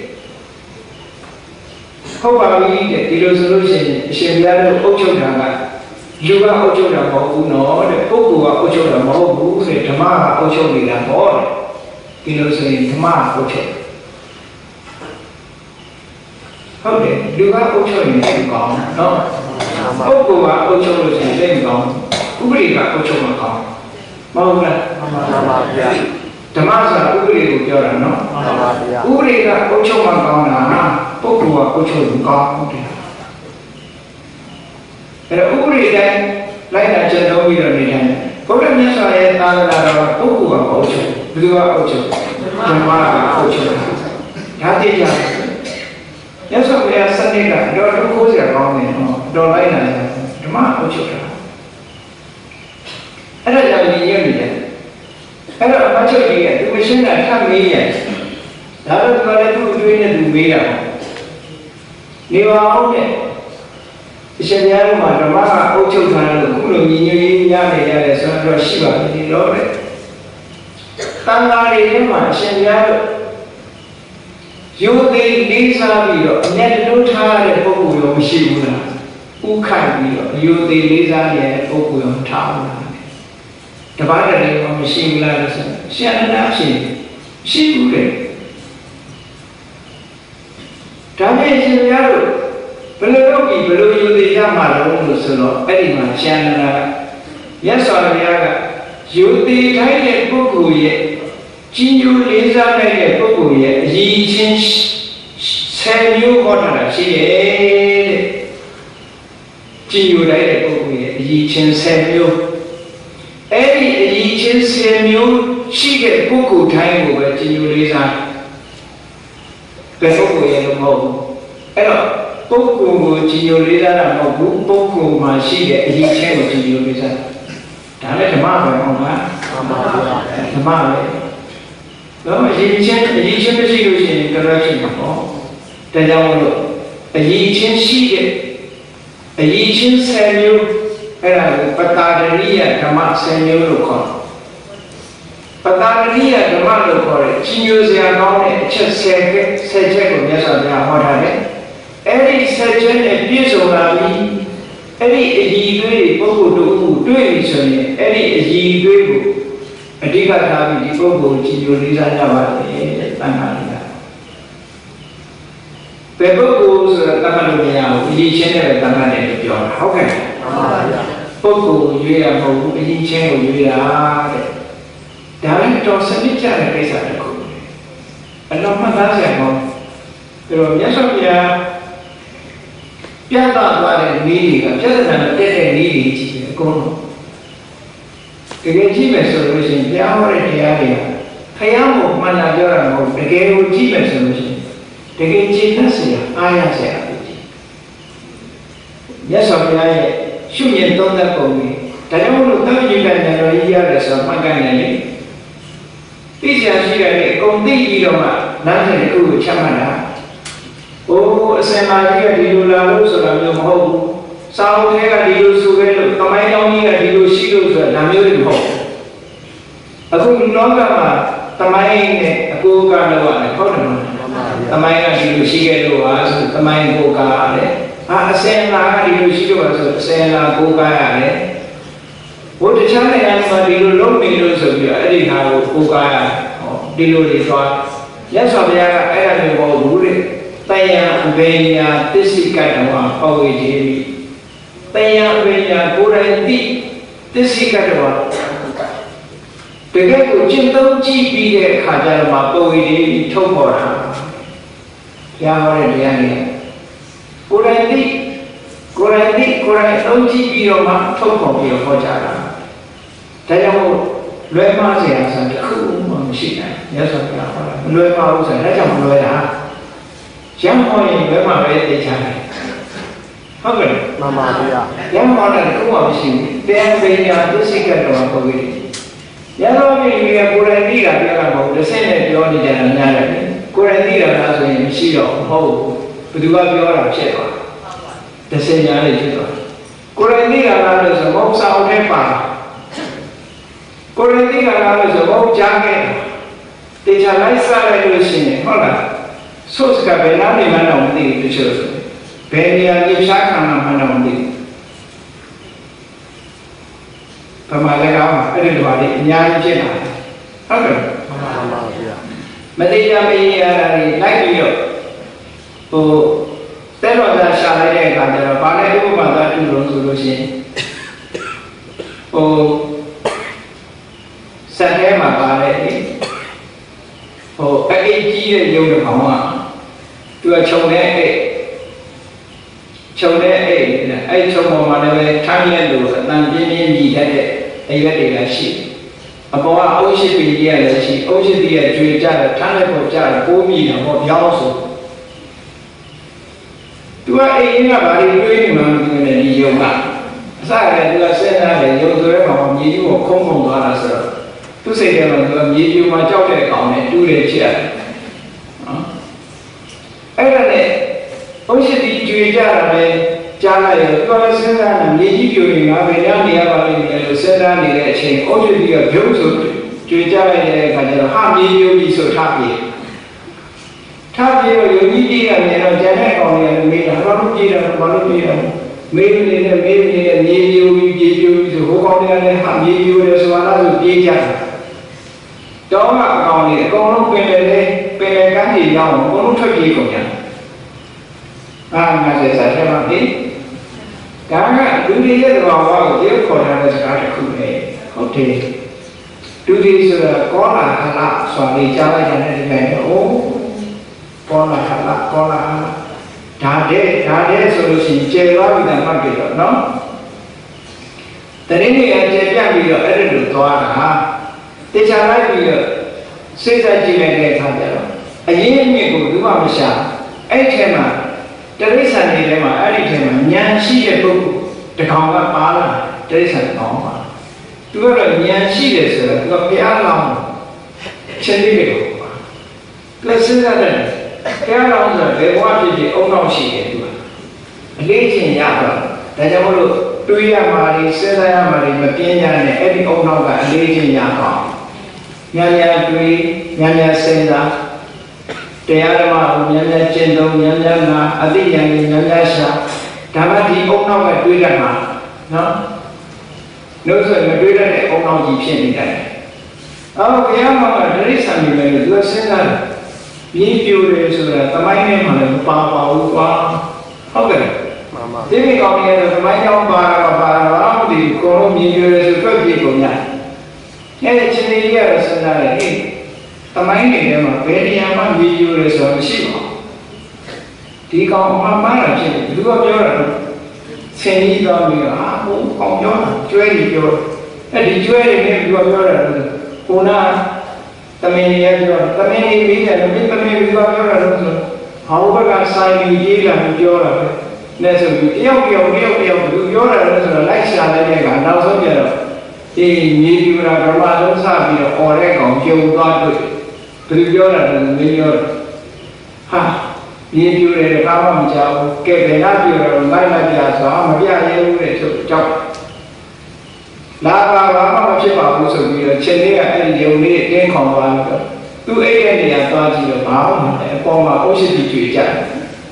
ဟုတ်ပါပြီတဲ့ဒီလိုဆိုလို့ရှိရင်အရှင်ဘုရားတို့အုပ်ချုပ်တာကလူကအုပ်ချုပ်တာမဟုတ်ဘူးနော်တဲ့ပုဂ္ဂိုလ်ကအုပ်ချုပ်တာမဟုတ်ဘူးတဲ့ဓမ္မကအုပ်ချုပ်နေတာပေါ့တဲ့ဒီလိုဆိုရင်ဓမ္မကအုပ်ချုပ်ဟုတ်တယ်လူကအုပ်ချုပ်ရင်လည်းကောင်းနော်ပုဂ္ဂိုလ်ကအုပ်ချုပ်လို့ရှိရင်လည်းကောင်းဥပဒေကအုပ်ချုပ်မှာကောင်းမဟုတ်လားမှန်ပါပါဗျာဓမ္မဆိုတာဥပဒေကိုပြောတာနော်မှန်ပါဗျာဥပဒေကအုပ်ချုပ်မှာကောင်းတာပုဂ္ဂိုလ်ကအုပ်ချုပ်ရင်ကောင်းတယ်အဲ့တော့ဥပဒေတိုင်းလိုက်တာကျင့်သုံးပြီးတော့နေတယ်ဘုရားမြတ်စွာရဲ့သာသနာတော်ပုဂ္ဂိုလ်ကအုပ်ချုပ်ဘယ်သူကအုပ်ချုပ်ဓမ္မကအုပ်ချုပ်ဒါတည်ကြမြတ်စွာဘုရားစနစ်ကတော့ဒုက္ခစရာကောင်းတယ်နော်တော်လိုက်နိုင်တယ်ဓမ္မအုပ်ချုပ်တာအဲ့ဒါကြောင့်ညီညွတ်နေတယ်အဲ့တော့အမချုပ်ကြီးကသူမရှင်းတာထပ်မေးရတယ်ဒါတော့သူကလည်းသူ့အတွေ့နဲ့သူမေးတာနေပါအောင်တဲ့ အရှင်ဘုရားတို့မှာဓမ္မကအုပ်ချုပ်ထားလို့ခုလိုညီညွတ်ရေးရနေရတယ်ဆိုတော့ရှိပါပြီလို့တဲ့။တန်ဃာတွေထဲမှာအရှင်ဘုရားတို့ရိုသေလေးစားပြီးတော့အမျက်လုံးထားတဲ့ပုဂ္ဂိုလ်ရောမရှိဘူးလား။ဥခိုက်ပြီးတော့ရိုသေလေးစားတဲ့ပုဂ္ဂိုလ်ရောထားဘူးလား။တပတ်တည်းရောမရှိဘူးလားလို့ဆိုရှင်အနန္ဒဖြစ်ရှိဘူးတဲ့။ဒါနဲ့ရှင်ဘုရားတို့ဘယ်လိုလုပ်ပြီးဘယ်လိုယူသေးရမှာလို့ဆိုတော့အဲ့ဒီမှာရှင်းလာရသော်ဘုရားကယူသေးထိုင်းတဲ့ပုဂ္ဂိုလ်ရဲ့ကြီးညိုလေးစားတဲ့ပုဂ္ဂိုလ်ရဲ့အရေးချင်းဆယ်မျိုးဟောတာရှိရဲ့တဲ့ကြီးညိုလိုက်တဲ့ပုဂ္ဂိုလ်ရဲ့အရေးချင်းဆယ်မျိုးအဲ့ဒီအရေးချင်းဆယ်မျိုးရှိတဲ့ပုဂ္ဂိုလ်တိုင်းကိုပဲကြီးညိုလေးစားတဲ့ပုဂ္ဂိုလ်ရဲ့လို့မဟုတ်ဘူးအဲ့တော့ပုဂ္ဂိုလ်ကိုကြည်ညိုလေးစားတာမဟုတ်ဘူးပုဂ္ဂိုလ်မှာရှိတဲ့အရေးချင်းကိုကြည်ညိုလေးစားဒါလည်းဓမ္မပဲဟုတ်လားမှန်ပါဗျာဓမ္မပဲတော့အရေးချင်းအရေးချင်းမရှိလို့ရှိရင်ကြရရှိမှာပေါ့ဒါကြောင့်မလို့အရေးချင်းရှိတဲ့အရေးချင်းဆယ်မျိုးအဲ့ဒါကိုပတာဒရိယဓမ္မဆယ်မျိုးလို့ခေါ်ပတာဒရိယဓမ္မလို့ခေါ်တယ်ကြည်ညိုစရာကောင်းတဲ့အချက်ဆယ်ချက်ဆယ်ချက်ကိုမြတ်စွာဘုရားဟောထားတယ်အဲ့ဒီဆက်ချက်နဲ့ပြည့်စုံလာပြီအဲ့ဒီအည်သွေးပုဂ္ဂိုလ်တို့ကိုတွေ့ပြီဆိုရင်အဲ့ဒီအည်သွေးကိုအဓိကထားပြီးဒီပုဂ္ဂိုလ်ကြည်ညိုလေးစားကြပါလေတဲ့တန်ခါလေးကဘယ်ပုဂ္ဂိုလ်ဆိုတော့တတ်မှတ်လို့မရဘူးအရင်ချင်းနဲ့ပဲတတ်မှတ်တယ်လို့ပြောတာဟုတ်ကဲ့မှန်ပါဗျာပုဂ္ဂိုလ်ရွေးရမဟုတ်ဘူးအရင်ချင်းကိုရွေးတာတဲ့ဒါလည်းတော်စနစ်ကျတဲ့ကိစ္စတစ်ခုအလုံးမှတ်သားစရာမဟုတ်ဘူးဒါတော့မြတ်စွာဘုရားပြတ်သွားတဲ့နည်းတွေကပြဿနာနဲ့တက်တဲ့နည်းတွေကြီးတယ်အကုန်လုံးတကယ်ကြည့်မယ်ဆိုလို့ရှိရင်ဘုရားဟောတဲ့တရားတွေကဖယားကိုမှန်တာပြောတာမဟုတ်တကယ်ကိုကြည့်မယ်ဆိုလို့ရှိရင်တကယ်ကြည်နှက်စရာအားရစရာပဲကြည့်မြတ်စွာဘုရားရဲ့ရှုမြင်သုံးသပ်ပုံတွေဒါကြောင့်မို့လို့သံဃာကြီးကလည်းတော်ကြီးရတယ်ဆိုတော့မှတ်ကန်တယ်လေသိချာရှိတယ်လေအကုန်သိပြီးတော့မှနားတဲ့ခုကိုချမှတ်တာအိုးအစင်မာကြီးကဒီလိုလာလို့ဆိုတာမျိုးမဟုတ်ဘူးစာအုပ်ထဲကဒီလိုဆိုခဲ့လို့သမိုင်းတော်ကြီးကဒီလိုရှိလို့ဆိုတာဒါမျိုးတွေမဟုတ်ဘူးအခုလောကမှာသမိုင်းနဲ့အကိုကလောက်ရတယ်ဟုတ်တယ်မလားသမိုင်းကဒီလိုရှိခဲ့လို့ပါဆိုသမိုင်းကိုကားရတယ်အာအစင်လာကဒီလိုရှိလို့ပါဆိုအစင်လာကိုကားရတယ်ဘုရားချမ်းနိုင်ငံမှာဒီလိုလုံးနေလို့ဆိုပြီးအဲ့ဒီဟာကိုကိုကားရဟောဒီလိုတွေသွားရသော်ဘုရားကအဲ့ဒါမျိုးမဟုတ်ဘူးတဲ့တယံအဘိညာသစ္စိကတ္တဝါပဝေတိတယံအဘိညာကိုယ်တိုင်သိသစ္စိကတ္တဝါတကယ်ကိုကျင့်သုံးကြည့်ပြီးတဲ့အခါကျတော့မှပဝေတိထုတ်ပေါ်တာဘုရားဟောတဲ့တရားတွေကိုယ်တိုင်သိကိုယ်တိုင်သိကိုယ်တိုင်သုံးကြည့်ပြီးတော့မှထုတ်ပေါ်ပြီးတော့ဟောကြတာဒါကြောင့်လွယ်မှားเสียဆိုတခုမှမရှိနိုင်မြတ်စွာဘုရားဟောတာမလွယ်ပါဘူးဆိုတာဒါကြောင့်မလွယ်တာရမ်းဟောရင်လွယ်မှာပဲသိချင်တယ်ဟုတ်ကဲ့မှန်ပါဗျာရမ်းဟောတာတခုမှမရှိဘူးတရားပညာသစ္စိကတ္တဝါပဝေတိရသော်ပြည်ကြီးကကိုယ်တိုင်သိတာပြောတာမဟုတ်တစ်ဆင့်နဲ့ပြောနေကြတာများတယ်ကိုယ်တိုင်သိတာလားဆိုရင်မရှိတော့မဟုတ်ဘူးဘယ်သူကပြောတာဖြစ်သွားတစ်ဆင့်ညာလေးဖြစ်သွားကိုယ်တိုင်သိတာလားလို့ဆိုတော့စာအုပ်ထဲပါကိုယ်တိုင်သိတာလားလို့ဆိုတော့ကြားခဲ့တေချာလိုက်စားလိုက်လို့ရှိရင်ဟုတ်လားဆိုစကဘယ်နာနေမှတော့မသိဘူးတချို့ဆိုဘယ်နေရာကြီးရှားခံမှမှတော့မသိဘူးဗမာလည်းကောင်းပါအဲ့ဒီလိုပါလေအများကြီးဖြစ်လာတယ်ဟုတ်ကဲ့မှန်ပါပါဗျာမသိကြမရတာတွေလိုက်ပြီးတော့ဟိုတဲ့တော်သားရှာလိုက်တဲ့အခါကျတော့ဗာလည်းဥပမာသားတူလို့ဆိုလို့ရှိရင်ဟိုစက်ထဲမှာပါတယ်လေဟိုအအေးကြီးတဲ့ရုပ်တစ်ကောင်ကသူကခြုံတဲ့အဲ့ခြုံတဲ့အဲ့အဲ့ခြုံပေါ်မှာလည်းထိုင်းလက်လို့အတန်ပြင်းပြင်းမြည်တတ်တဲ့အိမ်တွေကရှိအပေါ်ကအုပ်ရှိပင်ကြီးရလည်းရှိအုပ်ရှိတီးရကျွေကြတယ်ထိုင်းလက်ပေါ်ကြတယ်ပိုးမြည်တယ်ဟောပြောင်းဆိုသူကအိမ်ကဘာတွေတွေးနေမှမသိဘူးနဲ့ဒီယုံကအစကလည်းသူကစဉ်းစားတယ်ယုံဆိုရဲမှာမြေကြီးကိုခုံခုံသွားတာဆိုတော့သူစိတ်ထဲမှာသူကမြေကြီးမှာကြောက်တဲ့ကောင်နဲ့တူးတယ်ဖြစ်ရတယ်နော်အဲ့ဒါနဲ့အုပ်ရှိတီးကျွေကြတာပဲကြားလိုက်ရောသူကလည်းစဉ်းစားတယ်မြေကြီးပြိုရင်ငါဘယ်ရောက်နေရပါလိမ့်မယ်လို့စဉ်းစားနေတဲ့အချိန်အုပ်ရှိတီးကပြုံးဆိုကျွေကြလိုက်တဲ့အခါကျတော့ဟာမြေပြိုပြီဆိုထားပြီထားပြီးတော့ယုံကြည်ကြည့်ရတယ်တော့ကျန်တဲ့ကောင်တွေကမေးတာဘာလို့ကြည့်တာဘာလို့ကြည့်တာမေးနေတဲ့မေးနေတဲ့မြေပြိုပြီးပြေပြိုပြီးဆိုဟိုကောင်တွေကလည်းဟာမြေပြိုတယ်ဆိုတာလားဆိုပြေးကြတယ်တောင်းကအကောင်တွေအကုန်လုံးပင်လေလေပင်လေကမ်းကြီးရောက်အကုန်လုံးထွက်ပြေးကုန်ကြအာငါစေစားတယ်မှာဒီဒါကလူတွေရဲ့သဘာဝကိုပြောခေါ်ထားတဲ့စကားတစ်ခုပဲဟုတ်တယ်လူတွေဆိုတာကောလာဟလဆိုတာလေးကြားလိုက်တဲ့ဒီမဲ့အိုးကောလာဟလကောလာဟလဒါတဲ့ဒါတဲ့ဆိုလို့ရှိရင်ကျေသွားပြီတဲ့မှတ်ကြတော့နော်တရင်တွေအကျေပြပြီးတော့အဲ့ဒါလိုသွားတာတေချာလိုက်ပြီးတော့စိတ်ဆက်ကြည့်လိုက်တဲ့အခါကျတော့အရင်အမြင့်ကိုဘူးမှမရှာအဲ့ထဲမှာတရိစ္ဆာန်တွေထဲမှာအဲ့ဒီထဲမှာဉာဏ်ရှိတဲ့ပုဂ္ဂိုလ်တကောင်ကပါလာတရိစ္ဆာန်ကောင်ပါသူကတော့ဉာဏ်ရှိတယ်ဆိုတော့သူကဘုရားလောင်းချက်လေးတွေပါလက်စင်းရတယ်ဘုရားလောင်းဆိုတော့ဘယ်ဘဝဖြစ်ဖြစ်အုံနောက်ရှိတယ်သူကအလေးချင်းရတော့ဒါကြောင့်မလို့တွေးရမှာတွေစဉ်းစားရမှာတွေမပြင်းကြနဲ့အဲ့ဒီအုံနောက်ကအလေးချင်းရတော့ညာညာတွေးညာညာစဉ်းစားတရားဓမ္မကိုဉာဏ်ဉာဏ်ကျင့်သုံးဉာဏ်ဉာဏ်နာအသိဉာဏ်ဉာဏ်ဉာဏ်ရှာဒါမှဒီအုံနောက်ကတွေးတတ်မှာနော်လို့ဆိုရင်တွေးတတ်တဲ့အုံနောက်ကြီးဖြစ်နေတယ်အော်ဘုရားမှာတရိစ္ဆာန်တွေလည်းသူစဉ်းစားတယ် Ni pure sudah, tamai ni mana papa upa, oke. Jadi kalau ni ada tamai yang para para orang di kono ni pure sudah pergi punya. Ni ciri dia sebenarnya ni, tamai ni dia mah beri apa ni pure sudah mesti. Di kau mana sih, dua pure, seni kau ni aku kau pure, jual ni pure. Eh dijual ni dua pure, kuna. Tamai ni ada, tamai ni ni ada, tapi tamai ni juga ada tu. Hau bagai saya ni dia lah jual. Nasi tiap tiap tiap tiap tu jual ada tu. Like siapa ni kan, tahu saja. Ini ni juga bermaksud sahaja orang kau jual tu, tu jual ada tu jual. Ha, ni jual ada kamu macam, kebena jual, mana biasa, macam yang ni tu jauh. Lapa lapa macam apa pun sebab cendera ada yang ni yang kawan tu, tu ada yang tahu juga bahawa poma osi dijual.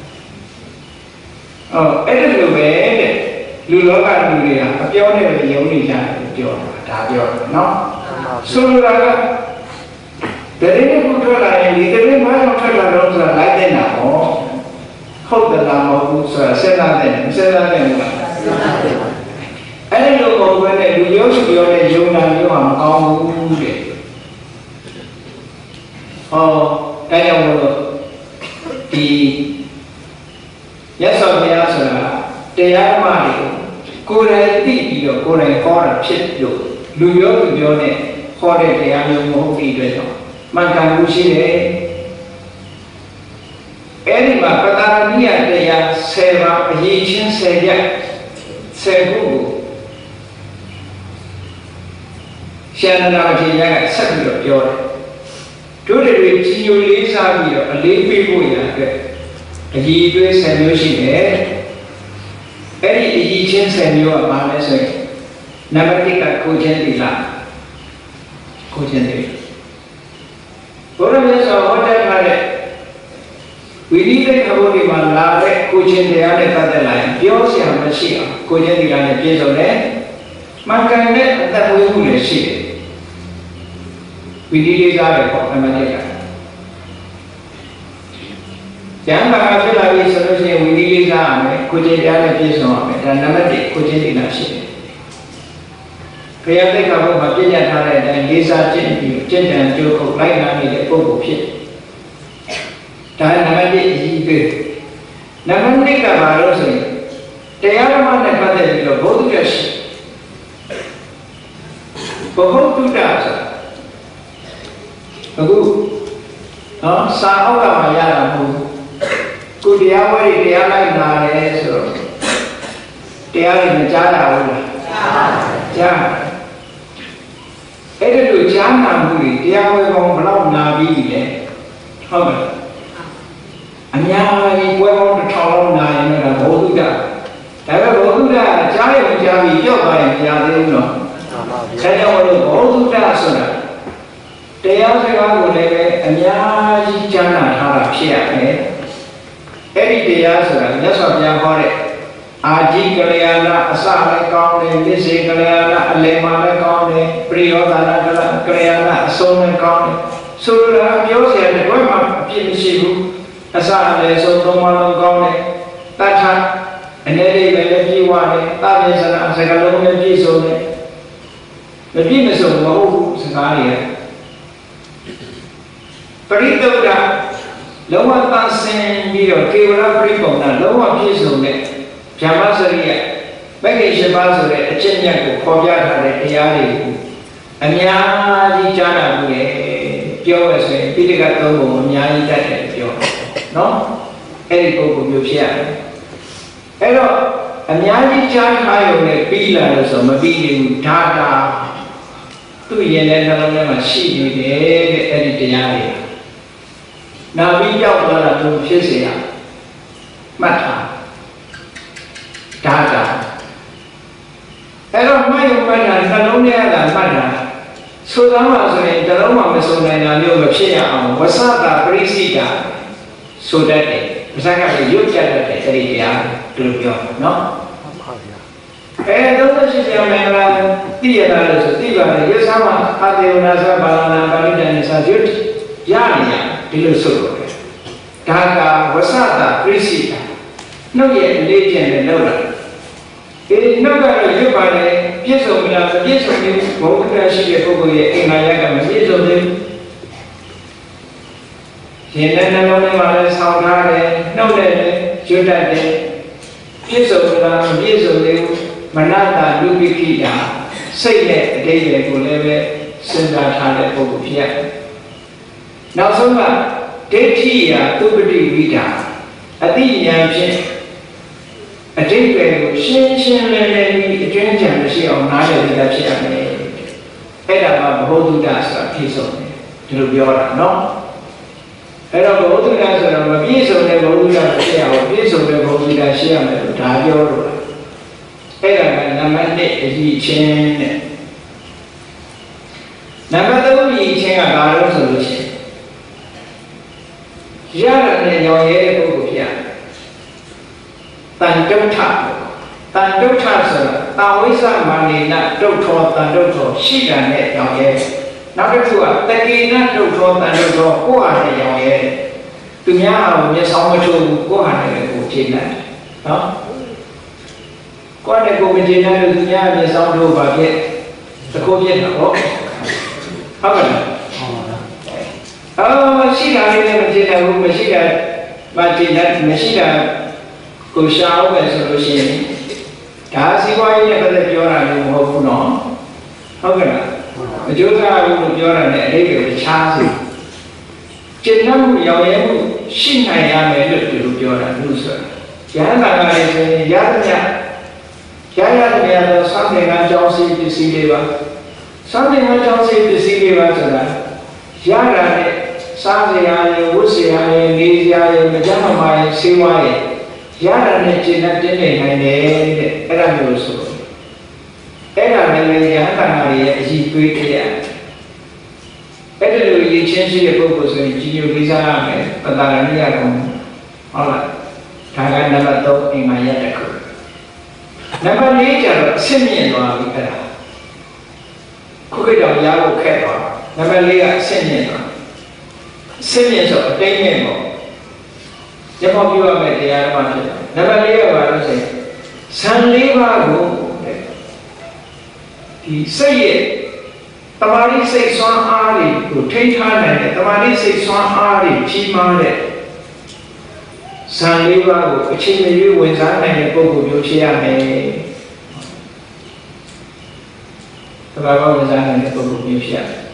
Oh, ada tu benda, lulu kan dulu ya, tapi orang ni yang ni jangan jual, dah jual, no? Sulu raga, dari ni pun lain, dari ni mana pun lain orang lain nak, oh, kau dah lama pun senang deh, senang deh. Ada logo mana dulu juga ada jurnal juga kamu deh. Oh, kayak apa di ya soalnya soalnya tiada mana Korea itu juga Korea Korea cip juga dulu juga ni Korea tiada yang mau itu macam musim ni. Ini mah perkara ni ada yang sewa hijin saja sebuah. Siapa nak jadi satu jual. Dulu itu jiwa lisa dia, lebih boleh ke. Jiwa senior sini, ini jiwa senior mana sih? Nama kita kujen dilah, kujen dilah. Orang biasa orang ada, ini tu kalau di mana ada kujen dilah ada kata lain. Biasa siapa sih? Kujen dilah ada biasa le, makan le tak boleh boleh sih. Widih dia kok namanya kan. Jangan pakai lagi seterusnya widih dia ame, kucing dia ada di semua ame dan nama dia kucing di nasi. Kaya kamu macam yang ada dan desa jenis jenis yang cukup lain kami dia pun bukit. Dan nama dia ibu. Nama dia kabar sih. Tiada mana pada dia bodoh sih. Bodoh tu dah. Aku, ah, sahau lah macam aku. Ku dia wari dia lain nare so. Dia ni macam apa? Jangan. Ada tu jangan buli. Dia wari orang belum nabi ni. Apa? Anya lagi kau orang tertolong naik ni dah bodoh dah. Tapi bodoh dah. Jangan macam itu apa yang jadi tu. Saya orang bodoh dah sudah. Tiada sekarang boleh hanya jana thara siapa ni. Eri tiada sekarang jasa yang korek. Aji kaliana asal kau ni, misi kaliana lemah kau ni, priyodana kaliana asal kau ni. Suruh biasa ada dua macam misi bu. Asal asal tomang kau ni. Tacak, ini dia jiwa ni. Tapi sana sekarang ni jiso ni. Lebih mesum mau sekali ya. Perintah dah, lawan tansen dia, kewala perintah, lawan kisah ni, jamaah seria, bagi siapa seria, cenderung kau biar ada tiada. Anya di jana boleh, jauh se, pilih kata tu, anya di jana jauh, no? Eri kau kau siapa? Ero, anya di jana kayu ni, pilih ada semua, pilih data, tu yang ada dalam masih ni, eri tiada. Nabi jauh dalam tu siapa? Mata, data. Kalau mahu mana, kalau ni ada mana, sudah masuk ni, kalau masuk ni, nanti siapa? Wasada berisika, sudah ni. Misalnya yuk jalan ni, jadi dia terus no. Eh, dalam siapa mana dia ada tiba, dia sama ada nasa balana balina ni sajut, ya ni ya, dilus suruh. Daga wasata prisita. No ye legend and lola. It no matter you by the piece of the piece of the boat crash over in my yaga, piece of them. He never only matters how hard, no letter, should that day. Piece of the piece of the Manata, Lubikita, say that day will never send that hand over here. Now, so much, Detia, Tubity Vita, a thing, a day Shin Shin Lady, a change and the sea of Naya that she had made. Edaba, Hodu Dasa, piece of me, to be all no. Edaba, Hodu Dasa, a piece of the Hodu Dasa, a piece of the Hodu Dasa, to Tadio. Edaba, Namande, he chain. Namado, he chain a garden solution. Yara and your air of here. Tan don't tap, Tan don't tap, Tawisa money not don't talk, and don't talk, she done it, young air. Now the two are taking not don't talk, and don't talk, go on the young air. To me, I will miss how much to go on and go to that. Huh? Go on and go with dinner to me, I miss how to about it. The Korean, how about it? Oh, she got it, she got my dinner, machine. Go shower as a machine. That's why you have the pure and hope no. How can I? The Joga will be on a day of Chassis. Jenna, Yamu, Shin, I am a little pure and loser. Yana is Yadaya. Yaya, something I don't see to see Deva. Something I don't see to see Deva. Yara, Sadia, Wusia, Nizia, Majama, Siwai. Yara Nichi Natine and Eramuso. Era Yana is quick here. Better you change your purpose in Gio Visa, but I am all right. Taganato in my yataku. Never later, Simeon or Vipera. Cook it on Yahoo Kepa. Never later, Simeon. Simeons of Damien. The popular met the Armada. Never later, I say, San Leva, he say it. Tamari say Swan Ari, who take her and Tamari say Swan Ari, Chimare. San Leva, which he may do with that and a book of Yochia. The Bible was and a book of Yochia.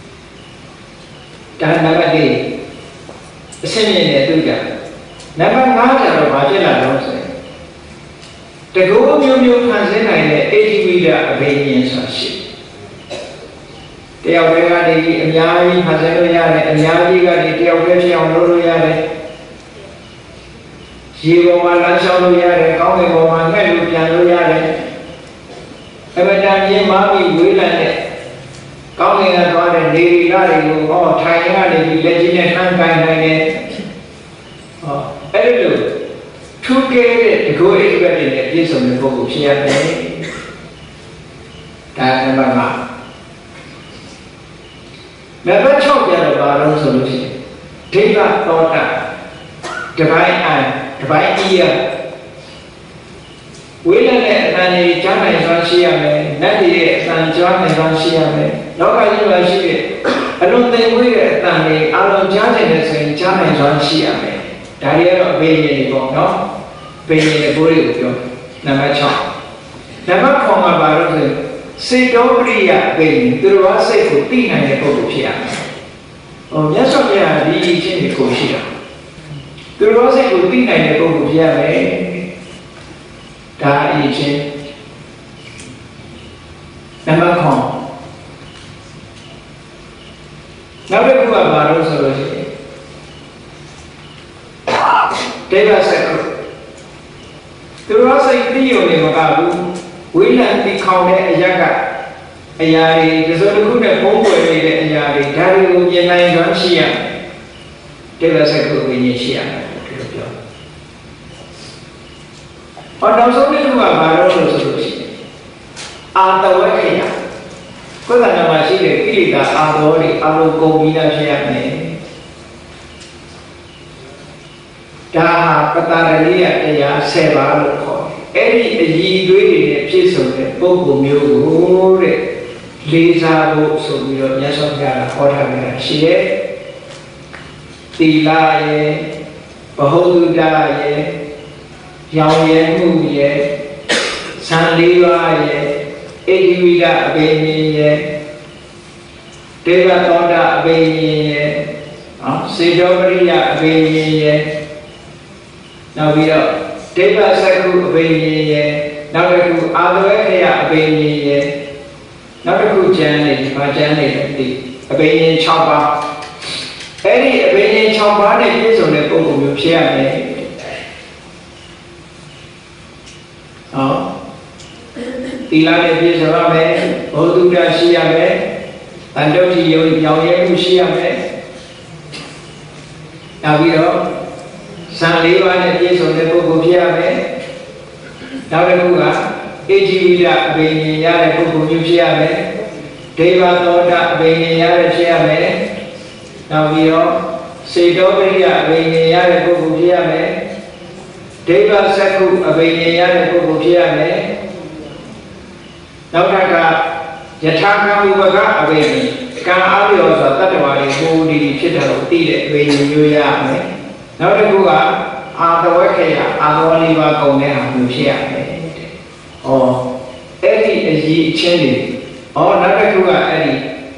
Danabadi, the same in the Never matter about it, I don't say. The go of your cousin and the eighty meter obedience of ship. They are regarding the Yari, Hazaroya, and Yari, the Teopetia on Loroya. Zero one Lansaloya, County Roman, Melupianoya. Every time you mammy will and County and one and Lady Larry, or Tayana, the legend and mankind. Hello, two K to go anywhere in the piece of the book of Shia. That's number one. Never talk about our solution. Take that thought, divine eye, divine ear. We learn that Nani Jama is on Shia, Nati and John is on Shia. No, I don't see it. I don't think we are Nani, I don't judge it and Jama is on Shia. Daria being no, being a bully with you. Number two. Number four about it. Say, don't be a being, there was a good thing and a book of here. Oh, yes, of ya, the eating the Koshia. There was a good thing and a book of here, eh? That eating. Number four. Number two about also. Deva Sacro. There was a video in Mabu. We learned the Kaune Ayaga. Ayari, the Zolukuna Pombo, Ayari, Daru, Yanai, Shia. Deva Sacro in Shia. But also, we do a barrel solution. After working, because I know I see the Pilita, Adori, Alu, Gomina, Shia. Dah Pataraliya ya Seva Loko. Eri Yi Dui Piso Bogu Myu Lisa Bo Subio Yasogara Otavera Shie Tilaye Bahodudaye Yaoye Muye Sanlivaye Edivida Abeniye Deva Tonda Abeniye Sidobria Abeniye now we are Deva Saku Abeniye Nagaku Adwaya Abeniye Nagaku Jani Bajani Abeniye Chamba Any Abeniye Chamba is on the book of Piane. Ilane Pisarame, Oduga Shiame, and Doti Yaoyaku Shiame. Now we are Sanliva is on the book of Piame. Nagakuga, Ejivida Abeniya, the book of Piame, Deva Toda Abeniya Shiame. Now we are Sidobria Abeniya, the book of Piame, Deva Saku Abeniya, the book of Piame. Now, Yataka Ubaga Abeni, Kanabios or Tatawari, who did Chitaro, Tide, when you yame. Now the Buga, Ada Wakaya, Ada Oliva Gomea, Musia, or Eddie is ye changing, or Nakakuga Eddie,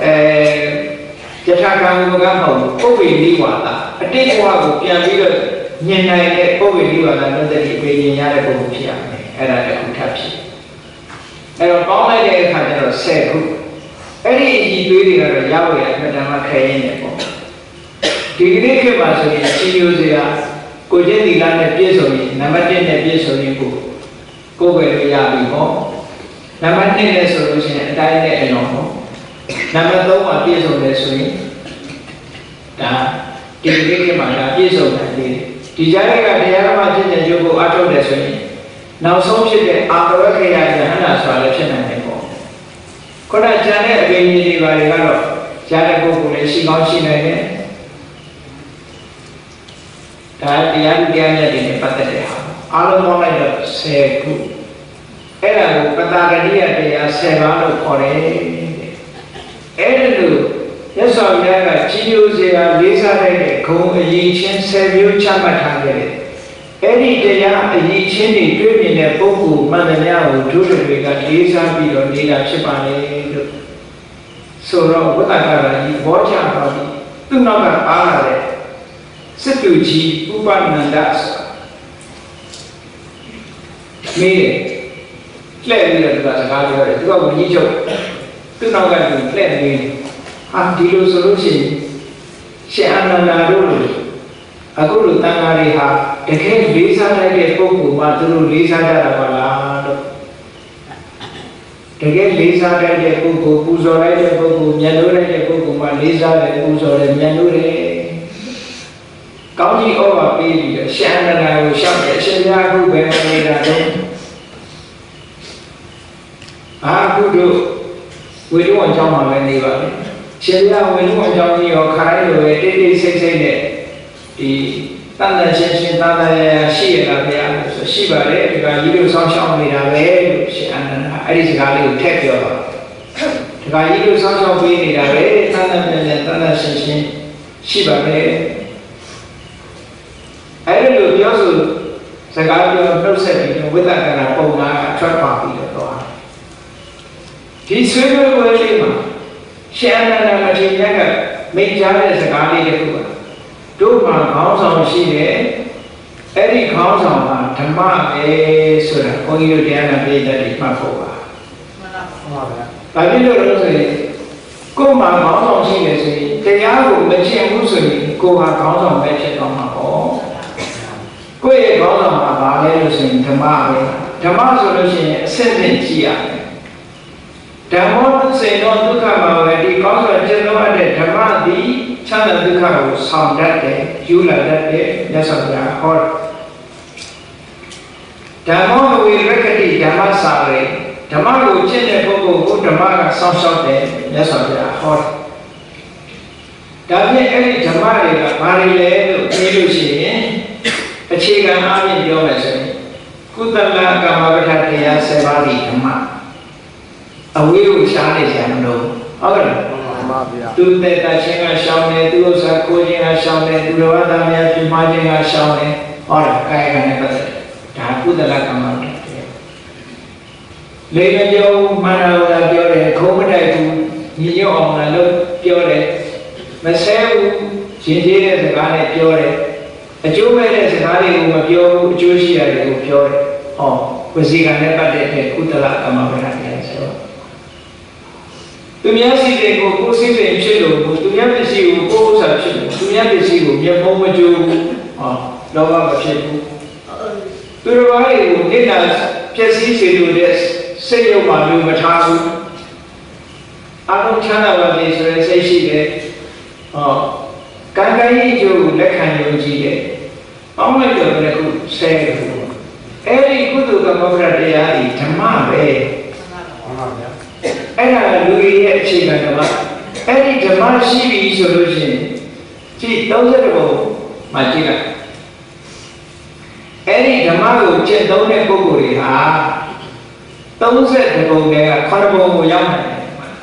Yataka Ubaga, Obi Liwata, a day while Piamida, Yena, Obi Liwata, another way in Yarago Piame, and I don't touch it. And all my day had a say, any doing a Yahweh and Madame Kayen. The Greek was a Chiyuzia, Kojeti Land Piesoni, Namatin Piesoni, go where we are before. Namatin solution and died alone. Namatoma Piesoni swing. The Greek man, Piesoni, the Jarica, the Yaramatin and Jogo out of the swing. Now, some ship after working at the Hana selection and the phone. Could I tell you again, the Varigaro, Jarago, she got she again? That the young Diana in the Patria. All of my say, good. Ella, Patagadia, they are Sevano for a. Elu, yes, I'm there, Chiyuzia, Lisa, Ko, Yin, Savior Chamatangere. Any day, a chinny driven in a book, Manania, who drew it at Lisa, be on the Chipane. So, what I got, watch out, do not have Ara. Situji, Uban and Das. Me, clearly, as a garden, go with each other. Do not get to play me. Until solution, Shana Rule. A good Tangariha, the king Lisa like a book, Maturu Lisa Darabala. The king Lisa like a book, Puzo like a book, Yanure like a book, Lisa like Puzo and Yanure. County over baby, Shannon and I will shout at Shanaku when I made a home. Ah, good do. We don't want Jama when they were. Shania, we don't want Johnny or Kairo, it is six eight. The Tanda Shin Tanda Shia, so Shiva, you do some show me away, and I just got to take your. You do some show me away, Tanda Tanda Shin Shiva. I don't know, you also say, I don't know, setting with that kind of Pona, truck party. He's super well, Shannon and Matina made Jarvis a guardian. Do my house on she, any house on Tama, a sort of only Diana made that is my father. I didn't say, go my house on she, they are mentioning Muslim, go my house on mention on my home. Go a house on my body, in Tama, Tama solution, sending Chia. Tamon say no to come already, because I just know that Tama the Chana Duka sound that day, you like that day, that's what they are called. Tamon will recognize Tama Sari, Tama will change the Boko, Tama sound shot there, that's what they are called. Tammy every Tamari, Marile, Milushi, အခြေခံအားဖြင့်ပြောမယ်ဆိုရင်ကုသလကမ္မပဋ္ဌာန်းတရားဆယ်ပါးဒီဓမ္မအဝေးကိုရှားနေကြမလို့ဟုတ်ကဲ့မှန်ပါဗျာသူတဲ့တချင်းကရှောင်းတယ်သူဥစ္စာကိုချင်းကရှောင်းတယ်သူတော်သားများပြမချင်းကရှောင်းတယ်ဟောတာကာယကံနဲ့ပတ်သက်ဒါကုသလကမ္မပဋ္ဌာန်းတရားလေမပြောမန္တဝါပြောတယ်ခုံးမတိုက်ဘူးညီညွတ်အောင်လည်းပြောတယ်မဆဲဘူးရှင်ကြီးတဲ့စကားနဲ့ပြောတယ်အကျိုးမဲ့တဲ့စကားတွေကိုမပြောဘူးအကျိုးရှိရတယ်ကိုပြောတယ်ဟောဝစီကံနဲ့ပတ်သက်တဲ့ကုသလကမ္မပဋ္ဌာန်းတရားဆိုတော့သူများစီတွေကိုကိုယ်စိတ်တွေဖြစ်လို့သူများပစ္စည်းကိုကိုယ်ဥစ္စာဖြစ်လို့သူများပစ္စည်းကိုမျက်ပုံးမကြိုးဘူးဟောလောဘမဖြစ်ဘူးသူတို့ဘာတွေကိုနေတာပျက်စီးစေလို့တဲ့စိတ်ရုပ်မှမျိုးမထားဘူးအလုံးချမ်းသာပါစေဆိုတဲ့စိတ်ရှိတယ်ဟောကံကံကြီးကျိုးကိုလက်ခံယုံကြည်တယ်အောင်းလိုက်တော့လည်းခုဆဲတယ်အဲ့ဒီကုသိုလ်ကမ္မပဋ္ဌာန်းတရားဒီဓမ္မပဲဟုတ်ပါဗျာအဲ့ဒါလူကြီးရဲ့အခြေခံဓမ္မအဲ့ဒီဓမ္မရှိပြီဆိုလို့ရှိရင်ကြည့်သုံးဆယ်ဘုံမှာကြည့်လိုက်အဲ့ဒီဓမ္မကိုကျင့်သုံးတဲ့ပုဂ္ဂိုလ်တွေဟာသုံးဆယ်ဘုံတွေကခုနှစ်ဘုံကိုရောက်နိုင်တယ်ဟုတ်ပါ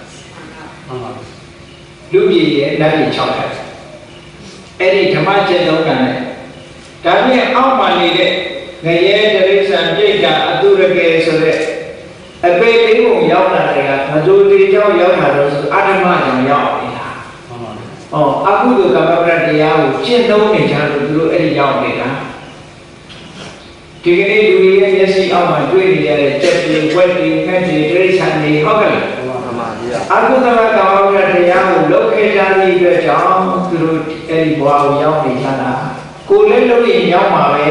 လူကြီးရဲ့လက်ကြီး၆ထပ်အဲ့ဒီဓမ္မကျင့်သုံးတာနဲ့ဒါပြင်အောက်မှာနေတဲ့ငရဲတိရစ္ဆာန်ပြိတ္တာအတုရကေဆိုတဲ့အပေလေးကိုရောက်လာတယ်ကမတူတေကြောင့်ရောက်လာတော့ဆိုအတ္တမကြောင့်ရောက်နေတာဟုတ်ပါဘူး။ဟောအကုသိုလ်ကမ္မပဋ္ဌာန်းတရားကိုကျင့်သုံးနေကြလို့သူတို့အဲ့ဒီရောက်နေတာဒီကနေ့လူတွေရဲ့မျက်စိအောက်မှာတွေ့နေရတဲ့တက်တွေဝက်တွေငှက်တွေတိရစ္ဆာန်တွေဟုတ်ကဲ့လားဟုတ်ပါပါဗျာအကုသလကမ္မပဋ္ဌာန်းတရားကိုလုပ်ခဲ့ကြတဲ့အတွက်ကြောင့်သူတို့အဲ့ဒီဘဝကိုရောက်နေကြတာကိုယ်လည်းလုပ်ရင်ရောက်မှာပဲ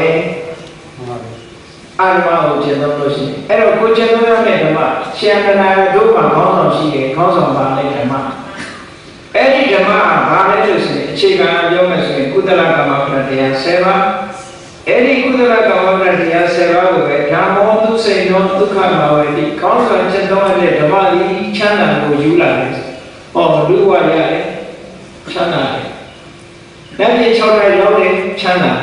အာရမကိုကျင့်သုံးလို့ရှိရင်အဲ့တော့ကိုကျင့်သုံးရမယ့်ဓမ္မရှန္ဒနာတို့မှာခေါင်းဆောင်ရှိတယ်ခေါင်းဆောင်ပါလေဓမ္မအဲ့ဒီဓမ္မကဘာလဲလို့ဆိုရင်အခြေခံပြောမယ်ဆိုရင်ကုသလကမ္မပဋ္ဌာန်းတရားဆယ်ပါးအဲ့ဒီကုသလကမ္မပဋ္ဌာန်းတရားဆယ်ပါးကိုပဲဓမ္မောသူစိတ်ရောဒုက္ခမှာဝေတိခေါင်းဆောင်ကျင့်သုံးရတဲ့ဓမ္မဒီချမ်းသာကိုယူလာတယ်ဟောလူဝရရတယ်ချမ်းသာတယ်လက်ပြ၆တိုင်ရောက်တယ်ချမ်းသာ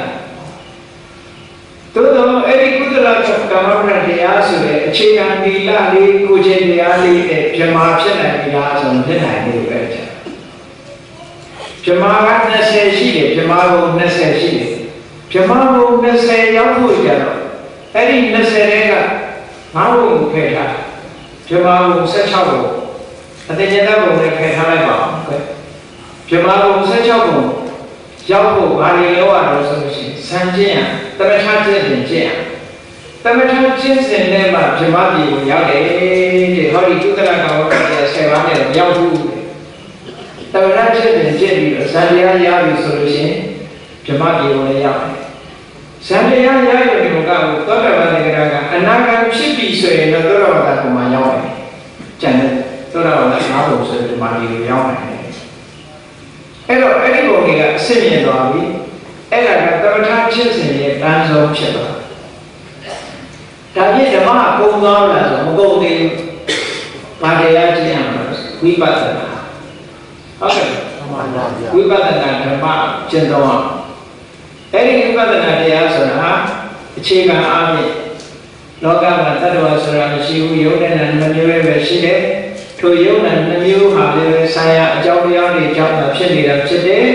တို့တော့အဲ့ဒီကုသလကမ္မပဋ္ဌာန်းတရားဆိုတဲ့အခြေခံဒီလလေးကိုချင်းတရားလေးနဲ့ဗြဟ္မာဖြစ်နိုင်ပြီလားဆိုတော့ဖြစ်နိုင်တယ်ပဲဗျာဗြဟ္မာက၂၀ရှိတယ်ဗြဟ္မာဘုံ၂၀ရှိတယ်ဗြဟ္မာဘုံ၂၀ရောက်ဖို့ကြတော့အဲ့ဒီ၂၀တဲကငါးဘုံကိုဖယ်ထားဗြဟ္မာဘုံ၁၆ဘုံအတ္တဉာဏဘုံနဲ့ဖယ်ထားလိုက်ပါအောင်ဗြဟ္မာဘုံ၁၆ဘုံရောက်ဖို့ဘာတွေလောက်ရတော့ဆိုလို့ရှိရင်စံကျင့်ရတမထကျင့်စဉ်ကျင့်ရတမထကျင့်စဉ်နဲ့မှဗြဟ္မာပြည်ကိုရောက်တယ်တဲ့ဟောဒီကုသလကမ္မပဋ္ဌာန်းဆယ်ပါးနဲ့ရောက်ဘူးတမထကျင့်စဉ်ကျင့်ပြီးတော့ဇန်တရားရပြီဆိုလို့ရှိရင်ဗြဟ္မာပြည်ကိုလည်းရောက်တယ်ဇန်တရားရရုံဒီကကိုသောတာပန်တေကရာကအနာဂတ်ဖြစ်ပြီဆိုရင်တော့သောတာပန်ကိုမှရောက်တယ်ကျန်တဲ့သောတာပန်ငါးဘုံဆိုတဲ့ဗြဟ္မာပြည်ကိုရောက်တယ်အဲ့တော့အဲ့ဒီဘုံတွေကအစစ်မြင်သွားပြီအဲ့ဒါကတမထဖြစ်စဉ်ရဲ့တန်းဆုံးဖြစ်သွားဒါပြည့်ဓမ္မကပုံသွားလားဆိုမပုံသေးဘူးဘာတရားကျင့်ရမှာဝိပဿနာဟုတ်ကဲ့ဝိပဿနာဓမ္မကျင့်သုံးအောင်အဲ့ဒီဝိပဿနာတရားဆိုတာဟာအခြေခံအားဖြင့်လောကမှာတတ္တဝါဆိုတာမရှိဘူးယုံတဲ့နာနှမျိုးပဲရှိတယ်ထိုယုံနဲ့နှမျိုးဟာလည်းဆာယအကြောင်းတရားတွေကြောင့်ဖြစ်နေတာဖြစ်တယ်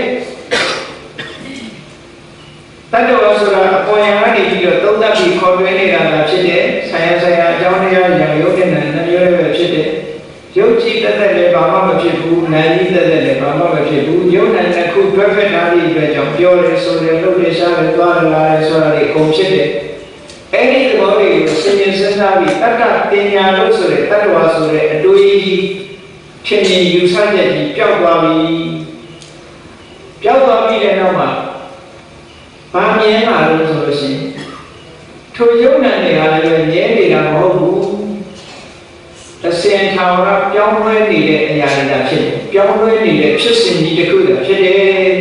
တတ္တဝါဆိုတာအပေါ်ယံကနေပြီးတော့သုံးသပ်ပြီးခေါ်တွဲနေတာလားဖြစ်တယ်ဆာယဆာယအကြောင်းတရားညာယုံနဲ့နှမျိုးပဲဖြစ်တယ်ယုတ်ကြည်တသက်လည်းဘာမှမဖြစ်ဘူးနာယီတသက်လည်းဘာမှမဖြစ်ဘူးယုံနဲ့တစ်ခုတွဲဖက်ထားသည့်အတွက်ကြောင့်ပြောရဲဆိုရဲလုပ်ရဲရှားရဲသွားရလာရဲဆိုတာတွေအကုန်ဖြစ်တယ်အဲ့ဒီသဘောတွေကိုစဉ်းကျင်စဉ်းစားပြီးတတ္တပညာလို့ဆိုတဲ့တတ္တဝါဆိုတဲ့အတူကြီးဖြစ်နေယူဆချက်ကြီးပျောက်သွားပြီပျောက်သွားပြီတဲ့နောက်မှာဘာမြင်လာလို့ဆိုလို့ရှိရင်ထိုယုံနဲ့တွေဟာလည်းမြဲနေတာမဟုတ်ဘူးအစင်ထောင်ကပြောင်းလဲနေတဲ့အရာတွေဖြစ်တယ်ပြောင်းလဲနေတဲ့ဖြစ်စဉ်ကြီးတစ်ခုတည်းဖြစ်တယ်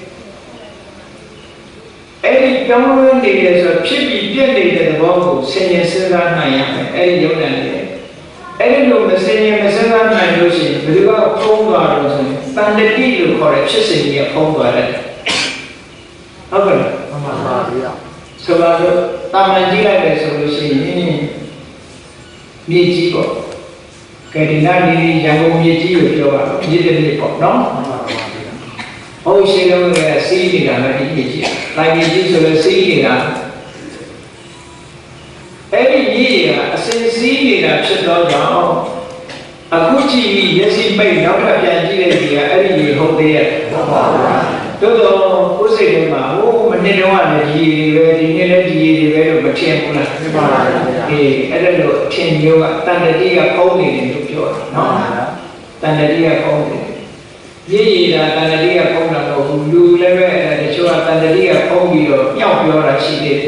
အဲ့ဒီပြောင်းလဲနေတယ်ဆိုဖြစ်ပြီးပြည့်နေတဲ့သဘောကိုဆင်ញင်စဉ်းစားနိုင်ရမယ်အဲ့ဒီယုံနဲ့တွေအဲ့ဒီလိုမဆင်ញင်မစဉ်းစားနိုင်လို့ရှိရင်ဘယ်လိုကဖုံးသွားလို့ဆိုရင်တန်တတိလို့ခေါ်တဲ့ဖြစ်စဉ်ကြီးကဖုံးသွားတယ်ဟုတ်ကဲ့မှန်ပါဗျာစ Sebab taman jilat dari solusi ini biji kok. Kerana ini jangan biji itu coba jadi ni kok, no? Oh, saya nak si ni dah lagi biji, lagi biji solusi ni dah. Eh ni ya, asalnya si ni dah cerita jauh. Aku ciri dia si baik, nak kerja jilat dia, ada ni hotel. Tuh tuh, pusing mah, oh menemukan lagi, ini lagi, ini macam mana? Eh, ada lo, cium juga, tanda dia kau ni tu jual, no? Tanda dia kau ni, ye dah tanda dia kau nak kau dulu lepas ada jual tanda dia kau dia, yang jual rasi dia.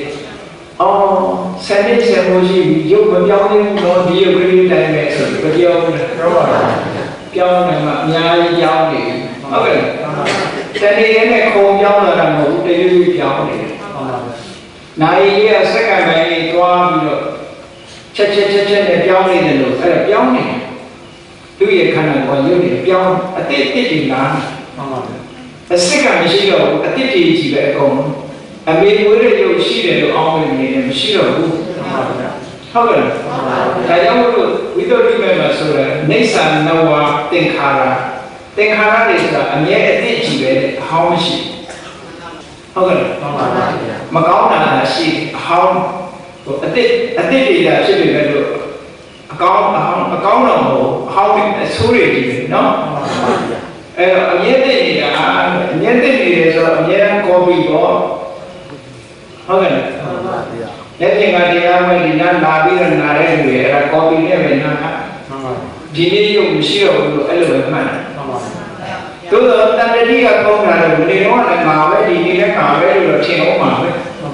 Oh, saya ni saya mesti, jauh berjauh ni, no dia beri dah mesej, berjauh ni, jauh ni mak, nyai jauh ni, apa? Jadi ini kau jauh lah, mau dia juga jauh ni. Nah ini sekarang ini tuan bilo, cek cek cek cek dia jauh ni dulu, ada jauh ni. Tu ye kan aku jauh ni, jauh, atik atik ni lah. Sekarang mesti lo, atik atik juga kau. Ambil boleh jauh sih dulu, awal ni mesti lo. Apa? Saya tu, itu di mana surah, Nisan Nawa Tengkara. Tengkara ni sudah, ambil atik juga, how mesti. Apa? Macau nak nasi, how, adik adik dia cakap dulu, macau macau nama, how ni suri dia, no? Eh, ni ni dia, ni ni dia so, ni kopi bo, apa? Ni tinggal dia macam ni, nabi dan narai ni, era kopi ni mana? Jadi tu mesti orang elu mana? Tu tanda dia kau nak beli orang ngawe di ni ngawe dulu cengok ngawe.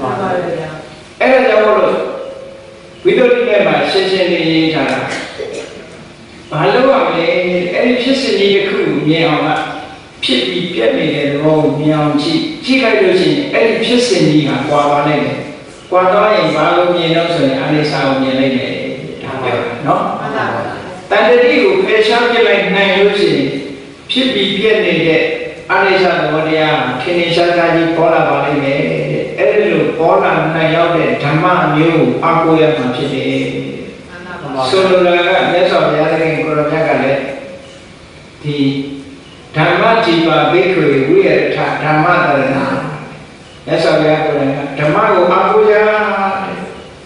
Era jauh video ni memang sesi ni cara. Malu apa? Era sesi ni aku ni apa? Pilih pilih ni orang ni orang ci, jika itu ci, era sesi ni kan kuat ni. Kuat ni malu ni orang seni ane sahut ni ni, no? Tanda dia pesam je lain naik tu ci. Pilih pilih ni dia, ane sahut dia, kini sahut pola balik ni. Elu pola na yau de dhamma nyu aku yang macam ni. Saudara, saya sahaja yang kurang jaga le. Di dhamma jiwa bekui wier dhamma terna. Saya sahaja kurang dhamma aku ya.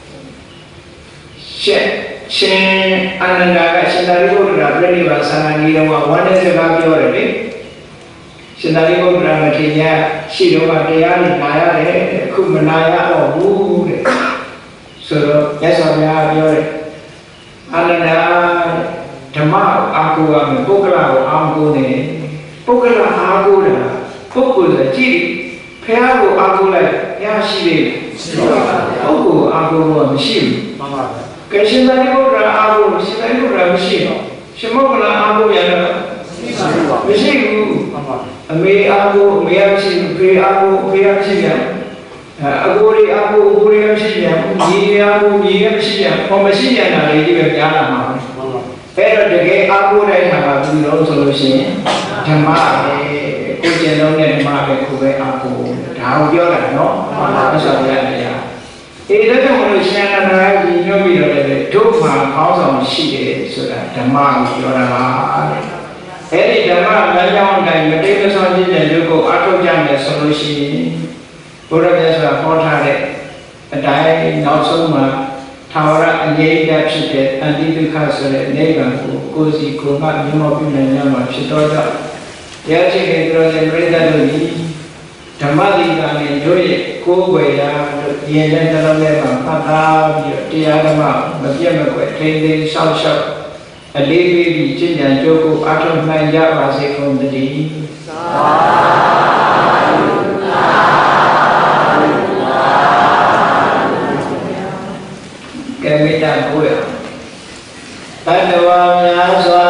Shen shen ananda sendiri pun dah berani bahasa lagi orang mana sebab dia orang ni. Sendiri pun dah macamnya si orang dia ni naya le, aku menaya orang le. So, saya sahaja dia le. Ananda dhamma aku am pukula aku ni pukula aku dah pukula jadi pihak aku lah yang sih aku aku buat mesin kerana tadi aku dah aku mesin aku dah mesin semua kena aku yang mesin me aku me mesin pe aku pe mesin yang aku ni aku aku ni mesin yang ni aku ni mesin yang kau mesin yang ada di dalam mana? Pero dekat aku dah nama beliau solusi, jemaah ni, kucing ni jemaah berkuat aku, tahu dia lah, no? Masalah dia. Ini tu manusia nak di nyubi ada dua kau sama sih sudah jemaah dia lah. Ini jemaah banyak orang mereka sahaja dan juga atau jangan solusi. Orang biasa kota le, ada nak semua, thawara anjay dah cipta, anti tu khas le, negan ku, kosi ku, mak nyamuk punya nyamuk cipta dah. Ya cik kalau yang mereka tu, dhamma dikani joye, ku bayar, dia yang dalam lembang, patah dia, dia dhamma, macam apa, trending, shout shout, lebi di jenjang joko, atau main jawab sekon tadi. Kami tak boleh. Tadwa nyaswa,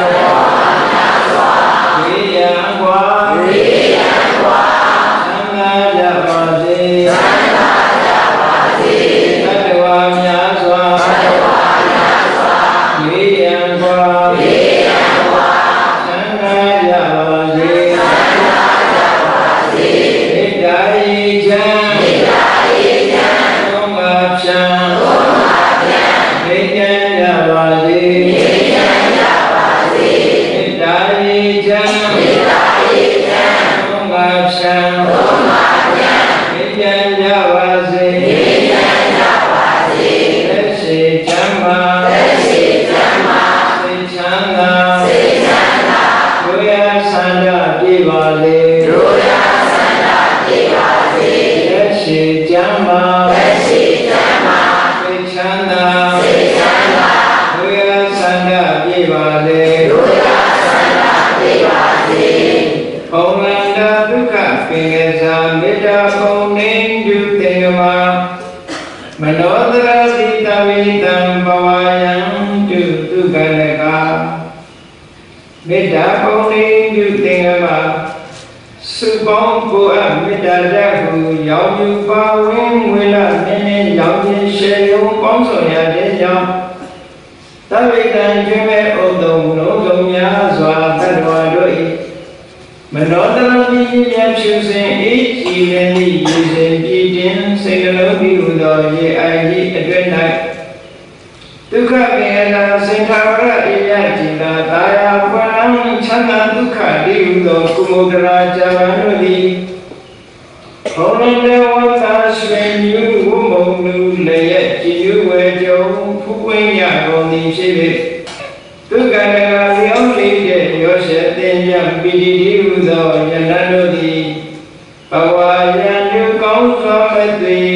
wiyang kwa, wiyang kwa, sangga japasi, sangga japasi. Tadwa nyaswa, tadwa nyaswa, wiyang kwa, wiyang kwa, sangga japasi, sangga ပြေပါစေတို့ရဆန္ဒပြေပါစေလက်ရှိကျမ်းမာလက်ရှိကျမ်းမာသိချမ်းသာသိချမ်းသာတို့ရဆန္ဒပြေပါစေတို့ရဆန္ဒပြေပါစေဘုံလန္တာဒုက္ခပင်ကစားမေတ္တာပုံနေပြုတေမာမနောတရတိတဝိတံဘဝယံတုဒုက္ခလကမေတ္တာပုံနေပြုတေမာစုပေါင်းကိုအမေတ္တာဓာတ်ကိုရောင်ယူပါဝင်ဝေလာနည်းနည်းရောင်ခြင်းရှေယုံပေါင်းဆောင်ရတဲ့ကြောင့်သဗ္ဗေတံကျွမ်းမဲ့ဥဒ္ဒုံလုံးစုံများစွာတတ္တဝါတို့၏မနောတရတိဉာဏ်ဖြူစင်အေးကြည်လည်းဤရည်စင်ပြည့်တင်စိတ်နှလုံးဤဟူသောရေအိုင်ဤအတွင်း၌ဒုက္ခပင်လာစင်္ခါရအေယจิตာတာယာပွားချမ်းသာဒုက္ခဤဟူသောကုမုဒ္ဒရာဇာဝံတို့သည်ဘုံတော်ဝန္တာရွှေမြူဝမုံလူလည်းရဲ့ကြည်ညိုဝဲကြုံဖူးဝင်းရကုန်သည်ဖြစ်၍ဒုက္ခနဂါလျောင်းလေးတဲ့ရောရှက်တင်ကြပိတိတိဟုသောယန္တတို့သည်ဘဝယံညုကောင်းစွာမသွေ